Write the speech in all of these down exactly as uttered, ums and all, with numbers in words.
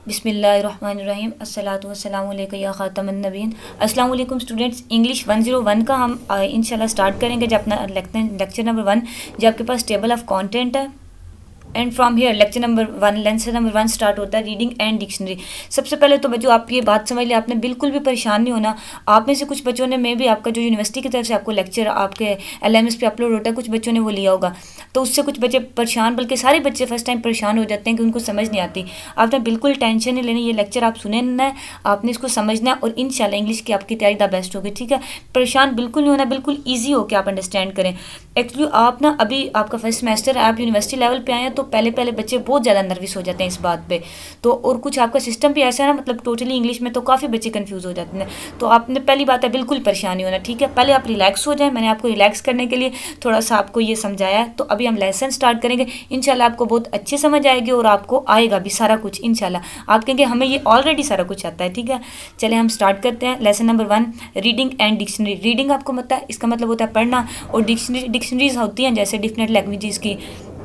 बिस्मिल्लाहिर्रहमानिर्रहीम अस्सलातु वस्सलामु अलैका या ख़ातमन नबीन। अस्सलाम वालेकुम students, English one zero one का हम इंशाल्लाह स्टार्ट करेंगे। जब अपना लेक्चर नंबर वन, जो आपके पास टेबल ऑफ कंटेंट है and from here lecture number one lecture number one start होता है रीडिंग एंड डिक्शनरी। सबसे पहले तो बच्चों आप ये बात समझ लिया, आपने बिल्कुल भी परेशान नहीं होना। आप में से कुछ बच्चों ने, मे भी आपका जो यूनिवर्सिटी की तरफ से आपको लेक्चर आपके एल एम एस पे अपलोड होता है, कुछ बच्चों ने वो लिया होगा, तो उससे कुछ बच्चे परेशान, बल्कि सारे बच्चे फर्स्ट टाइम परेशान हो जाते हैं कि उनको समझ नहीं आती। आपने बिल्कुल टेंशन नहीं लेनी, ये लेक्चर आप सुने ना है, आपने इसको समझना है और इंशाल्लाह इंग्लिश की आपकी तैयारी द बेस्ट होगी। ठीक है, परेशान बिल्कुल नहीं होना, बिल्कुल ईजी हो के आप अंडरस्टैंड करें। एक्चुअली आप ना अभी आपका फर्स्ट सेमेस्टर है, आप यूनिवर्सिटी लेवल पे आए हैं, तो पहले पहले बच्चे बहुत ज़्यादा नर्वस हो जाते हैं इस बात पे। तो और कुछ आपका सिस्टम भी ऐसा है ना, मतलब टोटली इंग्लिश में, तो काफ़ी बच्चे कंफ्यूज हो जाते हैं। तो आपने पहली बात है बिल्कुल परेशानी होना। ठीक है, पहले आप रिलैक्स हो जाएं। मैंने आपको रिलैक्स करने के लिए थोड़ा सा आपको ये समझाया है। तो अभी हम लेसन स्टार्ट करेंगे, इंशाल्लाह आपको बहुत अच्छे समझ आएगी और आपको आएगा भी सारा कुछ इंशाल्लाह। आप कहेंगे हमें ये ऑलरेडी सारा कुछ आता है। ठीक है, चले हम स्टार्ट करते हैं। Lesson number one, reading and dictionary. Reading आपको पता है, इसका मतलब होता है पढ़ना, और डिक्शनरी डिक्शनरीज होती हैं जैसे डिफरेंट लैंग्वेजेस की।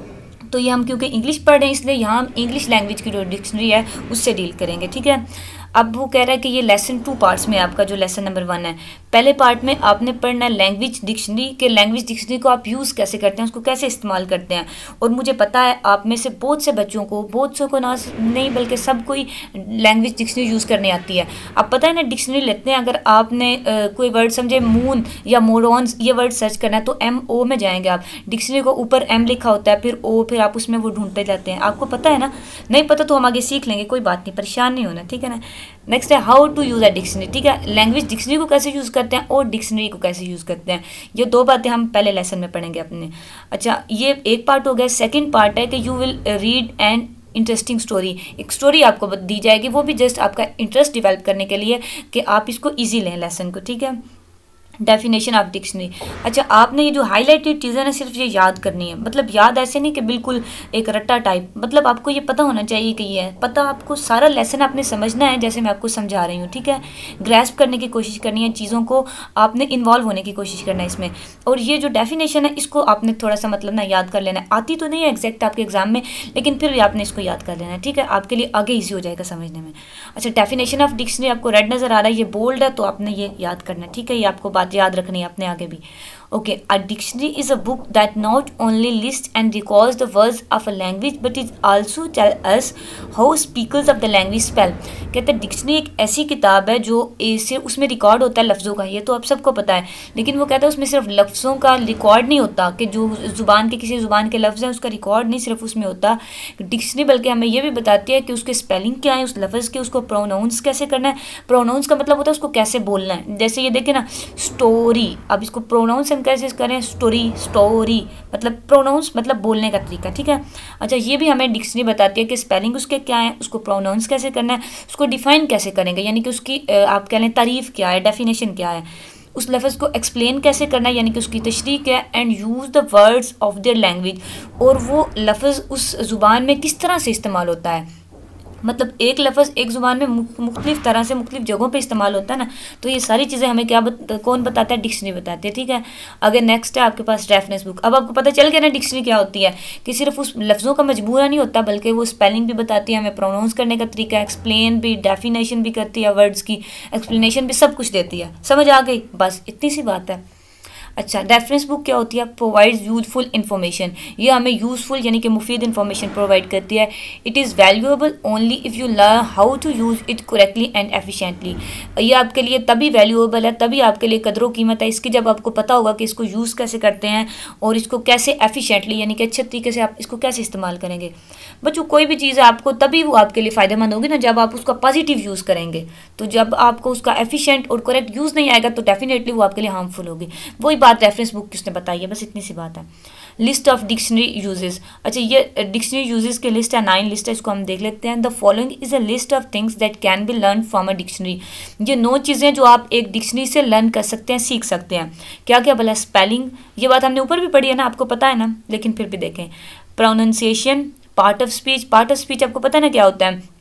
तो ये हम क्योंकि इंग्लिश पढ़ रहे हैं, इसलिए यहाँ हम इंग्लिश लैंग्वेज की जो डिक्शनरी है उससे डील करेंगे। ठीक है, अब वो कह रहा है कि ये लेसन टू पार्ट्स में आपका जो लेसन नंबर वन है, पहले पार्ट में आपने पढ़ना है लैंग्वेज डिक्शनरी के, लैंग्वेज डिक्शनरी को आप यूज़ कैसे करते हैं, उसको कैसे इस्तेमाल करते हैं। और मुझे पता है आप में से बहुत से बच्चों को, बहुत से को ना नहीं बल्कि सब कोई लैंग्वेज डिक्शनरी यूज़ करने आती है। अब पता है ना, डिक्शनरी लेते हैं, अगर आपने आ, कोई वर्ड समझे मून या मोरॉन्स, ये वर्ड सर्च करना है तो एम ओ में जाएंगे आप। डिक्शनरी को ऊपर एम लिखा होता है, फिर ओ, फिर आप उसमें वो ढूंढते जाते हैं। आपको पता है ना, नहीं पता तो हम आगे सीख लेंगे, कोई बात नहीं, परेशान नहीं होना। ठीक है ना, नेक्स्ट है how to use a dictionary. ठीक है, लैंग्वेज डिक्शनरी को कैसे यूज़ करते हैं और डिक्शनरी को कैसे यूज़ करते हैं, ये दो बातें हम पहले लेसन में पढ़ेंगे अपने। अच्छा, ये एक पार्ट हो गया। सेकंड पार्ट है कि you will read and interesting story. एक स्टोरी आपको दी जाएगी, वो भी जस्ट आपका इंटरेस्ट डेवलप करने के लिए कि आप इसको ईजी लें लेसन को। ठीक है, डेफिनेशन ऑफ डिक्शनरी। अच्छा, आपने ये जो हाईलाइटेड चीज़ें ना सिर्फ ये याद करनी है, मतलब याद ऐसे नहीं कि बिल्कुल एक रट्टा टाइप, मतलब आपको ये पता होना चाहिए कि ये है पता, आपको सारा लेसन आपने समझना है जैसे मैं आपको समझा रही हूँ। ठीक है, ग्रैस्प करने की कोशिश करनी है, चीज़ों को आपने इन्वॉल्व होने की कोशिश करना है इसमें। और ये जो डेफिनेशन है इसको आपने थोड़ा सा मतलब ना याद कर लेना है। आती तो नहीं है एग्जैक्ट आपके एग्जाम में, लेकिन फिर भी आपने इसको याद कर लेना है। ठीक है, आपके लिए आगे ईजी हो जाएगा समझने में। अच्छा, डेफिनेशन ऑफ डिक्शनरी आपको रेड नज़र आ रहा है, ये बोल्ड है, तो आपने ये याद करना है। ठीक है, ये आपको बात याद रखनी है अपने आगे भी। Okay, a dictionary is a book that not only list and records the words of a language but is also tell us how speakers of the language spell. कहते हैं डिक्शनरी एक ऐसी किताब है जो सिर्फ उसमें रिकॉर्ड होता है लफ्ज़ों का, ये तो आप सबको पता है, लेकिन वो कहता है उसमें सिर्फ लफ्ज़ों का रिकॉर्ड नहीं होता कि जो ज़ुबान के किसी ज़ुबान के लफ्ज़ हैं उसका रिकॉर्ड नहीं सिर्फ उसमें होता डिक्शनरी, बल्कि हमें ये भी बताती है कि उसके स्पेलिंग क्या है, उस लफ्ज़ के, उसको प्रोनाउंस कैसे करना है। प्रोनाउंस का मतलब होता है उसको कैसे बोलना है। जैसे ये देखें ना, स्टोरी, अब इसको प्रोनाउंस हम कैसे करें, स्टोरी स्टोरी मतलब प्रोनाउंस मतलब बोलने का तरीका। ठीक है, अच्छा, ये भी हमें डिक्शनरी बताती है कि स्पेलिंग उसके क्या है, उसको प्रोनाउंस कैसे करना है, उसको डिफाइन कैसे करेंगे, यानी कि उसकी आप कह लें तारीफ़ क्या है, डेफिनेशन क्या है, उस लफ्ज़ को एक्सप्लेन कैसे करना है, यानी कि उसकी तशरीह क्या है, and use the words of their language, और वो लफ्ज़ उस ज़ुबान में किस तरह से इस्तेमाल होता है। मतलब एक लफ्ज़ एक ज़ुबान में मुख्तलिफ तरह से मुख्तलिफ जगहों पे इस्तेमाल होता है ना, तो ये सारी चीज़ें हमें क्या बत, कौन बताता है, डिक्शनरी बताती है। ठीक है, अगर नेक्स्ट है आपके पास रेफरेंस बुक। अब आपको पता चल गया ना डिक्शनरी क्या होती है, कि सिर्फ उस लफ्ज़ों का मजबूरा नहीं होता, बल्कि वो स्पेलिंग भी बताती है, हमें प्रोनाउंस करने का तरीका, एक्सप्लेन भी, डेफिनेशन भी करती है, वर्ड्स की एक्सप्लेनेशन भी, सब कुछ देती है। समझ आ गई, बस इतनी सी बात है। अच्छा, रेफरेंस बुक क्या होती है, प्रोवाइड्स यूजफुल इन्फॉर्मेशन, ये हमें यूज़फुल यानी कि मुफीद इन्फॉर्मेशन प्रोवाइड करती है। It is valuable only if you learn how to use it correctly and efficiently. ये आपके लिए तभी वैल्यूएबल है, तभी आपके लिए कदरों कीमत है इसकी, जब आपको पता होगा कि इसको यूज़ कैसे करते हैं और इसको कैसे एफिशिएंटली यानी कि अच्छे तरीके से आप इसको कैसे इस्तेमाल करेंगे। बच्चों, कोई भी चीज़ है आपको तभी वो आपके लिए फ़ायदेमंद होगी ना जब आप उसका पॉजिटिव यूज़ करेंगे। तो जब आपको उसका एफिशिएंट और करेक्ट यूज़ नहीं आएगा तो डेफिनेटली वो आपके लिए हार्मफुल होगी। वही बात रेफरेंस बुक किसने बताई है, बस इतनी सी बात है। List of dictionary uses. अच्छा, ये डिक्शनरी यूजेस की लिस्ट है, नाइन लिस्ट है, इसको हम देख लेते हैं। The following is a list of things that can be learn from a dictionary. ये नौ चीज़ें जो आप एक डिक्शनरी से लर्न कर सकते हैं, सीख सकते हैं। क्या क्या भला, स्पेलिंग, ये बात हमने ऊपर भी पढ़ी है ना, आपको पता है ना, लेकिन फिर भी देखें। Pronunciation, part of speech, part of speech आपको पता है ना क्या होता है,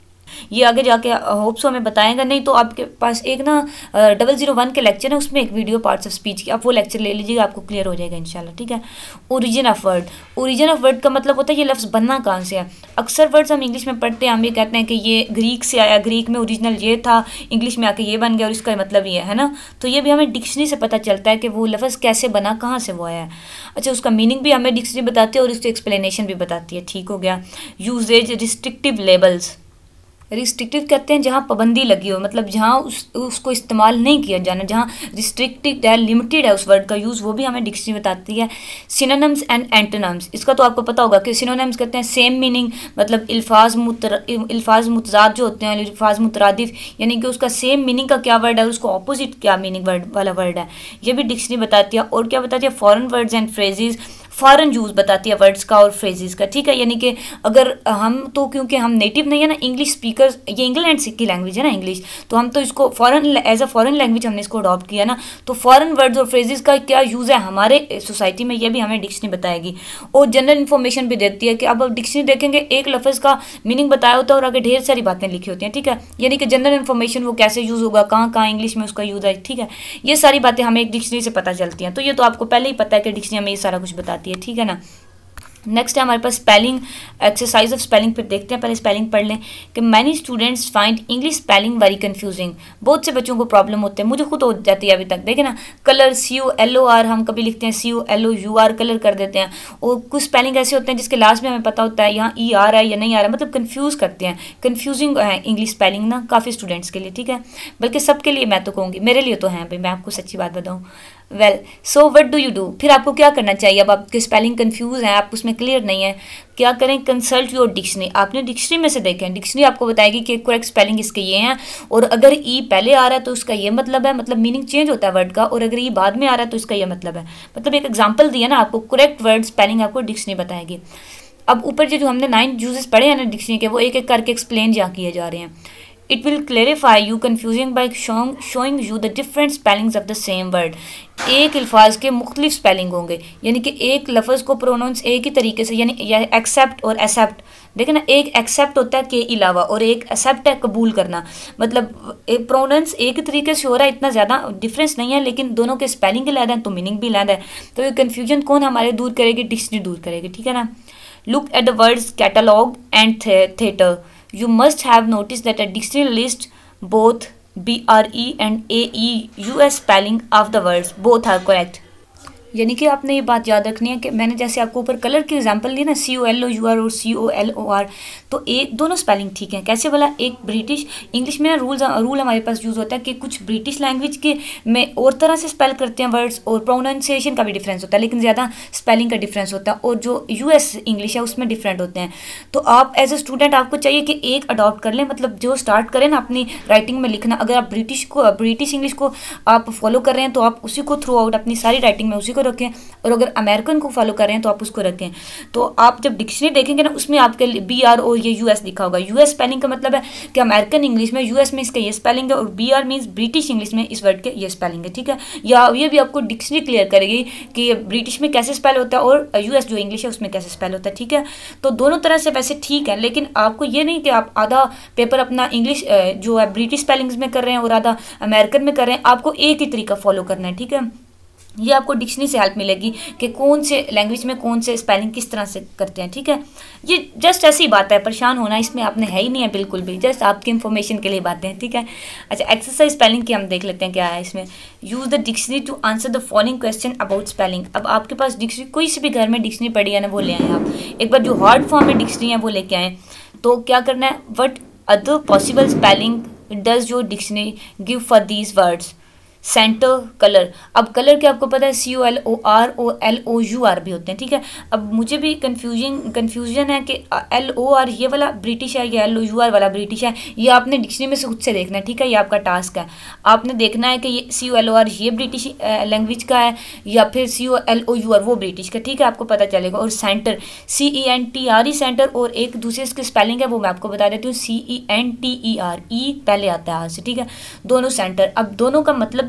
ये आगे जाके होप सो हमें बताएगा, नहीं तो आपके पास एक ना डबल जीरो वन के लेक्चर है, उसमें एक वीडियो पार्ट्स ऑफ स्पीच की, आप वो लेक्चर ले लीजिएगा, आपको क्लियर हो जाएगा इंशाल्लाह, ठीक है। Origin of word, origin of word का मतलब होता है ये लफ्ज़ बनना कहाँ से है। अक्सर वर्ड्स हम इंग्लिश में पढ़ते हैं, हम ये कहते हैं कि ये ग्रीक से आया, ग्रीक में ओरिजिनल ये था, इंग्लिश में आके ये बन गया और इसका मतलब ये है ना। तो ये भी हमें डिक्शनरी से पता चलता है कि वो लफ्ज़ कैसे बना, कहाँ से वो आया है। अच्छा, उसका मीनिंग भी हमें डिक्शनरी बताती है और उसकी एक्सप्लेनेशन भी बताती है, ठीक हो गया। यूजेज, रिस्ट्रिक्टिव लेबल्स, रिस्ट्रिक्टिव कहते हैं जहाँ पाबंदी लगी हो, मतलब जहाँ उस उसको इस्तेमाल नहीं किया जाना, जहाँ रिस्ट्रिक्टेड है, लिमिटेड है उस वर्ड का यूज़, वो भी हमें डिक्शनरी बताती है। सिनोनिम्स एंड एंटोनिम्स, इसका तो आपको पता होगा कि सिनोनिम्स कहते हैं सेम मीनिंग, मतलब अल्फाज मुतर अल्फाज मुतजाद जो होते हैं, अल्फाज मुतरादिफ, यानी कि उसका सेम मीनिंग का क्या वर्ड है, उसको ऑपोजिट क्या मीनिंग वर्ड वाला वर्ड है, ये भी डिक्शनरी बताती है। और क्या बताती है, foreign words and phrases, foreign use बताती है वर्ड्स का और फ्रेजेस का, ठीक है। यानी कि अगर हम तो क्योंकि हम नेटिव नहीं है ना इंग्लिश स्पीकर्स, ये इंग्लैंड की लैंग्वेज है ना इंग्लिश, तो हम तो इसको foreign as a foreign language हमने इसको अडॉप्ट किया ना, तो फॉरेन वर्ड्स और फ्रेजेस का क्या यूज़ है हमारे सोसाइटी में, ये भी हमें डिक्शनरी बताएगी। और जनरल इन्फॉर्मेशन भी देती है कि अब आप डिक्शनरी देखेंगे एक लफ्ज़ का मीनिंग बताया होता है और आगे ढेर सारी बातें लिखी होती हैं, ठीक है। यानी कि जनरल इन्फॉर्मेशन वो कैसे यूज़ होगा, कहाँ कहाँ इंग्लिश में उसका यूज़ है, ठीक है। ये सारी बातें हमें एक डिक्शनरी से पता चलती हैं, तो ये तो आपको पहले ही पता है कि डिक्शनरी हमें ये सारा कुछ बताती है, ठीक है ना। नेक्स्ट है हमारे पास स्पेलिंग, एक्सरसाइज ऑफ स्पेलिंग पे देखते हैं। पहले स्पेलिंग पढ़ लें कि many students find English spelling very confusing, बहुत से बच्चों को प्रॉब्लम होते हैं, मुझे खुद हो जाती है अभी तक। देखें ना, colour C U L O R हम कभी लिखते हैं C U L O U R colour कर देते हैं, और कुछ स्पेलिंग ऐसे होते हैं जिसके लास्ट में हमें पता होता है यहाँ ई आ रहा है या नहीं आ रहा है, मतलब कन्फ्यूज़ करते हैं। कन्फ्यूजिंग है इंग्लिश स्पेलिंग ना काफ़ी स्टूडेंट्स के लिए, ठीक है, बल्कि सबके लिए मैं तो कहूँगी, मेरे लिए तो हैं भाई, मैं आपको सच्ची बात बताऊँ। Well so what do you do, फिर आपको क्या करना चाहिए। अब आपके स्पेलिंग कंफ्यूज हैं, आप उसमें क्लियर नहीं है, क्या करें, कंसल्ट योर डिक्शनरी, आपने डिक्शनरी में से देखें, डिक्शनरी आपको बताएगी कि करेक्ट स्पेलिंग इसके ये हैं, और अगर ई पहले आ रहा है तो उसका ये मतलब है, मतलब मीनिंग चेंज होता है वर्ड का, और अगर ई बाद में आ रहा है तो इसका ये मतलब है, मतलब एक एग्जाम्पल दिया ना आपको, करेक्ट वर्ड स्पेलिंग आपको डिक्शनरी बताएगी। अब ऊपर जो हमने नाइन यूजेस पढ़े हैं ना डिक्शनरी के, वो एक एक करके एक्सप्लेन जहाँ किए जा रहे हैं। It will clarify you confusing by showing showing you the different spellings of the same word. एक अल्फाज के मुख्तलिफ स्पेलिंग होंगे, यानी कि एक लफ्ज़ को प्रोनाउंस एक ही तरीके से, यानी या एक्सेप्ट और एक्सेप्ट, देखें ना, एक एक्सेप्ट होता है के अलावा और एक एक्सेप्ट है कबूल करना, मतलब एक प्रोनाउंस एक ही तरीके से हो रहा है, इतना ज़्यादा डिफरेंस नहीं है, लेकिन दोनों के स्पेलिंग अलग है तो मीनिंग भी अलग है। तो ये कन्फ्यूजन कौन हमारे दूर करेगी, डिक्शनरी दूर करेगी, ठीक है ना। Look at the words catalogue and theatre, you must have noticed that a dictionary lists both B R E and A E U S spelling of the words, both are correct। यानी कि आपने ये बात याद रखनी है कि मैंने जैसे आपको ऊपर कलर की एग्जांपल दी ना, C O L O U R और C O L O are, तो एक दोनों स्पेलिंग ठीक है। कैसे बोला, एक ब्रिटिश इंग्लिश में रूल्स रूल हमारे पास यूज़ होता है कि कुछ ब्रिटिश लैंग्वेज के में और तरह से स्पेल करते हैं वर्ड्स, और प्रोनाउंसिएशन का भी डिफरेंस होता है, लेकिन ज़्यादा स्पेलिंग का डिफरेंस होता है, और जो यू एस इंग्लिश है उसमें डिफरेंट होते हैं। तो आप एज ए स्टूडेंट आपको चाहिए कि एक अडॉप्ट कर लें, मतलब जो स्टार्ट करें ना अपनी राइटिंग में लिखना, अगर आप ब्रिटिश को ब्रिटिश इंग्लिश को आप फॉलो कर रहे हैं तो आप उसी को थ्रू आउट अपनी सारी राइटिंग में उसी को रखें, और अगर अमेरिकन को फॉलो कर रहे हैं तो आप उसको रखें। तो आप जब डिक्शनरी देखेंगे ना, उसमें आपके बी आर और ये यूएस लिखा होगा। यूएस स्पेलिंग का मतलब है कि अमेरिकन इंग्लिश में यूएस में इसका ये स्पेलिंग है, और B R means British English में इस वर्ड के ये स्पेलिंग है, ठीक है। या ये भी आपको डिक्शनरी क्लियर करेगी कि ये ब्रिटिश में कैसे स्पेल होता है और यूएस जो इंग्लिश है उसमें कैसे स्पेल होता है, ठीक है। तो दोनों तरह से वैसे ठीक है, लेकिन आपको ये नहीं कि आप आधा पेपर अपना इंग्लिश जो है ब्रिटिश स्पेलिंग्स में कर रहे हैं और आधा अमेरिकन में कर रहे हैं, आपको एक ही तरीका फॉलो करना है, ठीक है। ये आपको डिक्शनरी से हेल्प मिलेगी कि कौन से लैंग्वेज में कौन से स्पेलिंग किस तरह से करते हैं, ठीक है। ये जस्ट ऐसी बात है, परेशान होना इसमें आपने है ही नहीं है बिल्कुल भी, जस्ट आपकी इन्फॉर्मेशन के लिए बातें हैं, ठीक है। अच्छा, एक्सरसाइज स्पेलिंग की हम देख लेते हैं क्या है इसमें। Use the dictionary to answer the following question about spelling. अब आपके पास डिक्शनरी कोई से भी घर में डिक्शनरी पड़ी है ना, वो ले आए आप। एक बार जो हार्ड फॉर्म में डिक्शनरी है वो लेके आए, तो क्या करना है, what other possible spelling does your dictionary give for these words. Centre, colour, अब कलर के आपको पता है C O L O R O L O U R भी होते हैं, ठीक है। अब मुझे भी कन्फ्यूजन कन्फ्यूजन है कि एल ओ आर ये वाला ब्रिटिश है या एल ओ यू आर वाला ब्रिटिश है, ये आपने डिक्शनरी में से खुद से देखना है, ठीक है। ये आपका टास्क है, आपने देखना है कि ये C O L O R ये ब्रिटिश लैंग्वेज का है या फिर C O L O U R वो ब्रिटिश का, ठीक है, आपको पता चलेगा। और centre, C E N T R E centre, और एक दूसरे इसकी स्पेलिंग है वो मैं आपको बता देती हूँ, C E N T E R, E पहले आता है आर से, ठीक है, दोनों सेंटर। अब दोनों का मतलब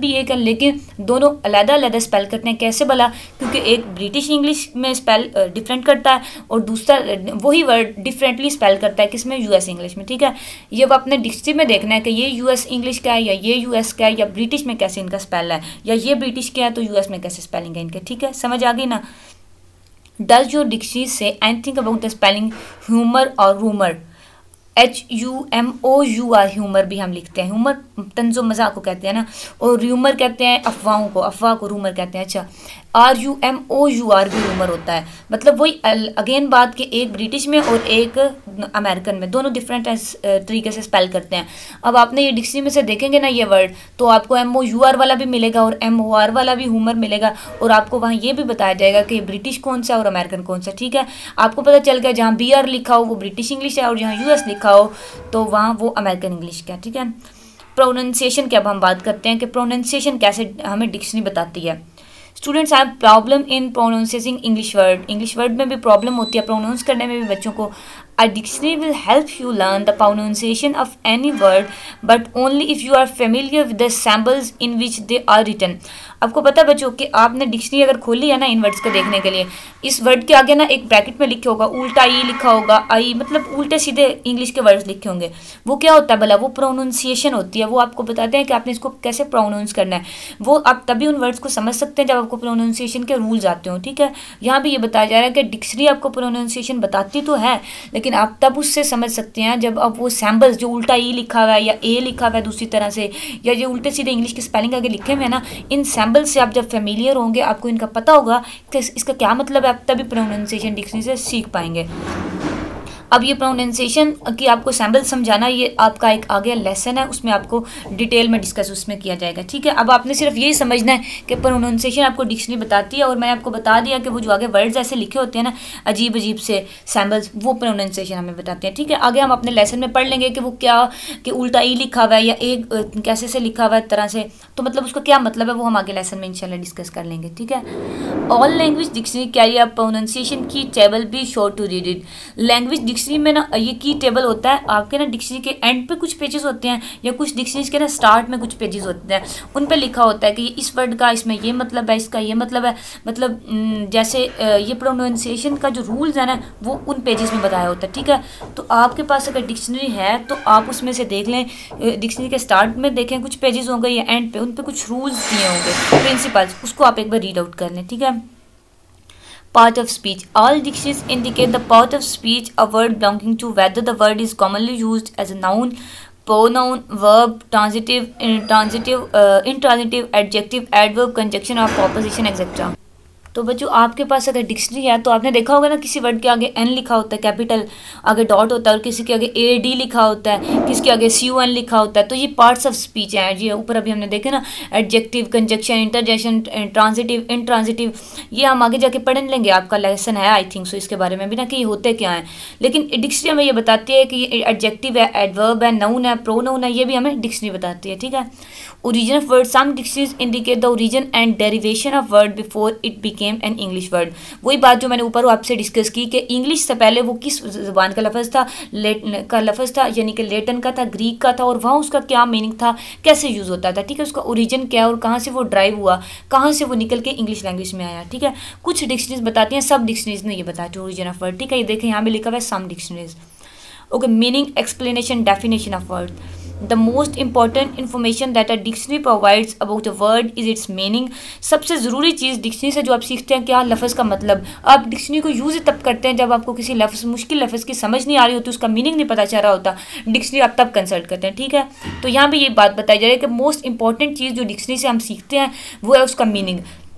भी एक है, लेकिन दोनों अलग अलग स्पेल करते हैं। कैसे भला? क्योंकि एक ब्रिटिश इंग्लिश में स्पेल डिफरेंट करता है और दूसरा वही वर्ड डिफरेंटली स्पेल करता है किसमें? यूएस इंग्लिश में। ठीक है, ये वो अपने डिक्शनरी में देखना है कि ये यूएस इंग्लिश का है या ये यूएस का है, या ब्रिटिश में कैसे इनका स्पेल है, या ये ब्रिटिश का है तो यूएस में कैसे स्पेलिंग है इनके। ठीक है, समझ आ गई ना? Does your dictionary say anything about the spelling humour और rumour? H U M O U R, humour भी हम लिखते हैं। ह्यूमर तंजो मजाक को कहते हैं ना, और र्यूमर कहते हैं अफवाहों को, अफवाह को रूमर कहते हैं। अच्छा, R U M O U R भी रूमर होता है। मतलब वही अगेन बात कि एक ब्रिटिश में और एक अमेरिकन में दोनों डिफरेंट तरीके से स्पेल करते हैं। अब आपने ये डिक्शनरी में से देखेंगे ना ये वर्ड, तो आपको एम ओ यू आर वाला भी मिलेगा और एम ओ आर वाला भी ह्यूमर मिलेगा, और आपको वहाँ ये भी बताया जाएगा कि ब्रिटिश कौन सा और अमेरिकन कौन सा। ठीक है, आपको पता चल गया जहाँ बी आर लिखा हो वो ब्रिटिश इंग्लिश है और जहाँ यू एस लिखा हो तो वहाँ वो अमेरिकन इंग्लिश का। ठीक है, प्रोनाउंसिएशन की अब हम बात करते हैं कि प्रोनाउंसिएशन कैसे हमें डिक्शनरी बताती है। Students have problem in pronouncing English word. English word में भी प्रॉब्लम होती है, प्रोनाउंस करने में भी बच्चों को। A dictionary will help you learn the pronunciation of any word, but only if you are familiar with the symbols in which they are written. आपको पता है बच्चों कि आपने डिक्शनरी अगर खोली है ना इन वर्ड्स को देखने के लिए, इस वर्ड के आगे ना एक ब्रैकेट में लिखे होगा उल्टा ई लिखा होगा, आई मतलब उल्टे सीधे इंग्लिश के वर्ड्स लिखे होंगे। वो क्या होता है भला? वो प्रोनाउंसिएशन होती है। वो आपको बताते हैं कि आपने इसको कैसे प्रोनाउंस करना है। वो आप तभी उन वर्ड्स को समझ सकते हैं जब आपको प्रोनाउंसिएशन के रूल्स आते हो। ठीक है, यहाँ भी ये बताया जा रहा है कि डिक्शनरी आपको प्रोनाउंसिएशन बताती तो है, लेकिन आप तब उससे समझ सकते हैं जब आप वो सैम्बल्स जो उल्टा ई लिखा हुआ है या ए लिखा हुआ है दूसरी तरह से, या जो उल्टे सीधे इंग्लिश की स्पेलिंग आगे लिखे हुए हैं ना, इन सैम्बल्स से आप जब फेमिलियर होंगे, आपको इनका पता होगा कि इसका क्या मतलब है, आप तभी प्रोनाउंसिएशन डिक्शनरी से सीख पाएंगे। अब ये प्रोनाउंसिएशन की आपको सैम्पल समझाना, ये आपका एक आगे लेसन है, उसमें आपको डिटेल में डिस्कस उसमें किया जाएगा। ठीक है, अब आपने सिर्फ यही समझना है कि प्रोनाउंसिएशन आपको डिक्शनरी बताती है, और मैंने आपको बता दिया कि वो जो आगे वर्ड्स ऐसे लिखे होते हैं ना अजीब अजीब से सैम्पल्स, वो प्रोनाउंसिएशन हमें बताते हैं। ठीक है, आगे हम अपने लेसन में पढ़ लेंगे कि वो क्या, कि उल्टा ई लिखा हुआ है या एक कैसे से लिखा हुआ है तरह से, तो मतलब उसका क्या मतलब है वो हम आगे लेसन में इंशाल्लाह डिस्कस कर लेंगे। ठीक है, all language dictionary carry a pronunciation की table, be sure to read it. Language dictionary में ना ये की टेबल होता है आपके ना डिक्शनरी के एंड पे कुछ पेजेस होते हैं, या कुछ डिक्शनरीज के ना स्टार्ट में कुछ पेजेस होते हैं, उन पे लिखा होता है कि इस वर्ड का इसमें ये मतलब है, इसका ये मतलब है। मतलब जैसे ये प्रोनाउंसिएशन का जो रूल्स है ना वो उन पेजेस में बताया होता है। ठीक है, तो आपके पास अगर डिक्शनरी है तो आप उसमें से देख लें, डिक्शनरी के स्टार्ट में देखें कुछ पेजेस होंगे या एंड पे, उन पे कुछ रूल्स दिए होंगे, प्रिंसिपल्स, उसको आप एक बार रीड आउट कर लें। ठीक है, part of speech. All dictionaries indicate the part of speech a word belonging to, whether the word is commonly used as a noun, pronoun, verb, transitive, intransitive, uh, intransitive, adjective, adverb, conjunction or preposition, et cetera. तो बच्चों आपके पास अगर dictionary है तो आपने देखा होगा ना किसी वर्ड के आगे एन लिखा होता है, कैपिटल आगे डॉट होता है, और किसी के आगे ए डी लिखा होता है, किसी के आगे सी यू एन लिखा होता है। तो ये पार्ट्स ऑफ स्पीच हैं। ये ऊपर अभी हमने देखे ना, adjective, conjunction, interjection, transitive, intransitive, ये हम आगे जाके पढ़ लेंगे। आपका लेसन है आई थिंक सो इसके बारे में भी ना कि ये होते क्या हैं, लेकिन डिक्शनरी हमें ये बताती है कि ये एडजेक्टिव है, एडवर्ब है, नाउन है, प्रोनाउन है, ये भी हमें डिक्शनरी बताती है। ठीक है, origin of word, some dictionaries indicate the origin and derivation of word before it became an English word. वही बात जो मैंने ऊपर आपसे डिस्कस की कि इंग्लिश से पहले वो किस ज़बान का लफ्ज़ था, लेट का लफ्ज़ था, यानी कि लेटन का था, ग्रीक का था, और वहाँ उसका क्या मीनिंग था, कैसे यूज़ होता था। ठीक है, उसका ओरिजिन क्या है और कहाँ से वो ड्राइव हुआ, कहाँ से वो निकल के इंग्लिश लैंग्वेज में आया। ठीक है, कुछ डिक्शनरीज बताती हैं, सब डिक्शनरीज ने ये बताया ओरिजिन ऑफ वर्ड। ठीक है, ये देखें यहाँ भी लिखा हुआ है some dictionaries. Okay, meaning, explanation, definition of word. The most important information that a dictionary provides about a word is its meaning. सबसे ज़रूरी चीज़ डिक्शनरी से जो आप सीखते हैं क्या, लफ्ज़ का मतलब। आप डिक्शनरी को यूज़ तब करते हैं जब आपको किसी लफ्ज़, मुश्किल लफ्ज़ की समझ नहीं आ रही होती, उसका मीनिंग नहीं पता चल रहा होता, डिक्शनरी आप तब कंसल्ट करते हैं। ठीक है, तो यहाँ भी ये बात बताई जा रही है कि मोस्ट इंपॉर्टेंट चीज़ जो डिक्शनरी से हम सीखते हैं वो है उसका मीनिंग,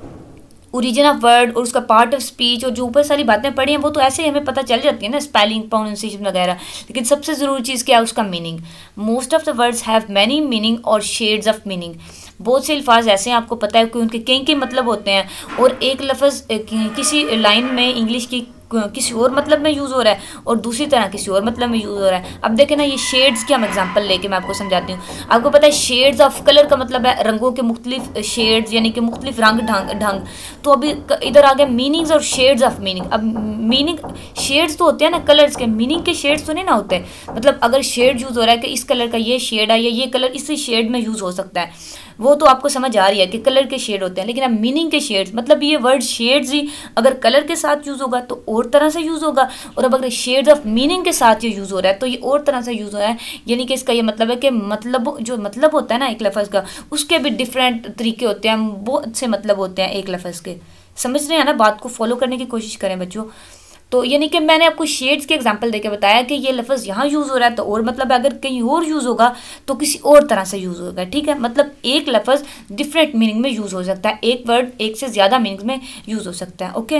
ओरिजिन ऑफ वर्ड और उसका पार्ट ऑफ स्पीच, और जो ऊपर सारी बातें पढ़ी हैं वो तो ऐसे ही हमें पता चल जाती है ना, स्पेलिंग, प्रोनाउंसिएशन वगैरह, लेकिन सबसे ज़रूरी चीज़ क्या है, उसका meaning. Most of the words have many meaning और शेड्स ऑफ मीनिंग। बहुत से अल्फाज ऐसे हैं, आपको पता है कि उनके कई कई मतलब होते हैं, और एक लफ्ज़ किसी लाइन में इंग्लिश की किसी और मतलब में यूज़ हो रहा है और दूसरी तरह किसी और मतलब में यूज़ हो रहा है। अब देखें ना, ये शेड्स की हम एग्जांपल लेके मैं आपको समझाती हूँ। आपको पता है शेड्स ऑफ कलर का मतलब है रंगों के मुख्तलिफ शेड्स, यानी कि मुख्तलिफ रंग ढंग ढंग तो अभी इधर आ गया मीनिंग्स और शेड्स ऑफ मीनिंग। अब मीनिंग, शेड्स तो होते हैं ना कलर्स के, मीनिंग के शेड्स तो नहीं ना होते। मतलब अगर शेड यूज़ हो रहा है कि इस कलर का ये शेड है या ये कलर इसी शेड में यूज़ हो सकता है, वो तो आपको समझ आ रही है कि कलर के शेड होते हैं, लेकिन अब मीनिंग के शेड्स, मतलब ये वर्ड शेड्स ही अगर कलर के साथ यूज़ होगा तो और तरह से यूज़ होगा, और अब अगर शेड्स ऑफ मीनिंग के साथ ये यूज़ हो रहा है तो ये और तरह से यूज़ हो रहा है। यानी कि इसका ये मतलब है कि मतलब जो मतलब होता है ना एक लफ्ज़ का, उसके भी डिफरेंट तरीके होते हैं, बहुत से मतलब होते हैं एक लफ्ज़ के। समझ रहे हैं ना, बात को फॉलो करने की कोशिश करें बच्चों। तो यानी कि मैंने आपको शेड्स के एग्जांपल देके बताया कि ये लफ्ज़ यहाँ यूज़ हो रहा है तो और मतलब अगर कहीं और यूज़ होगा तो किसी और तरह से यूज़ होगा, ठीक है। मतलब एक लफ्ज़ डिफरेंट मीनिंग में यूज़ हो सकता है, एक वर्ड एक से ज़्यादा मीनिंग में यूज़ हो सकता है। Okay,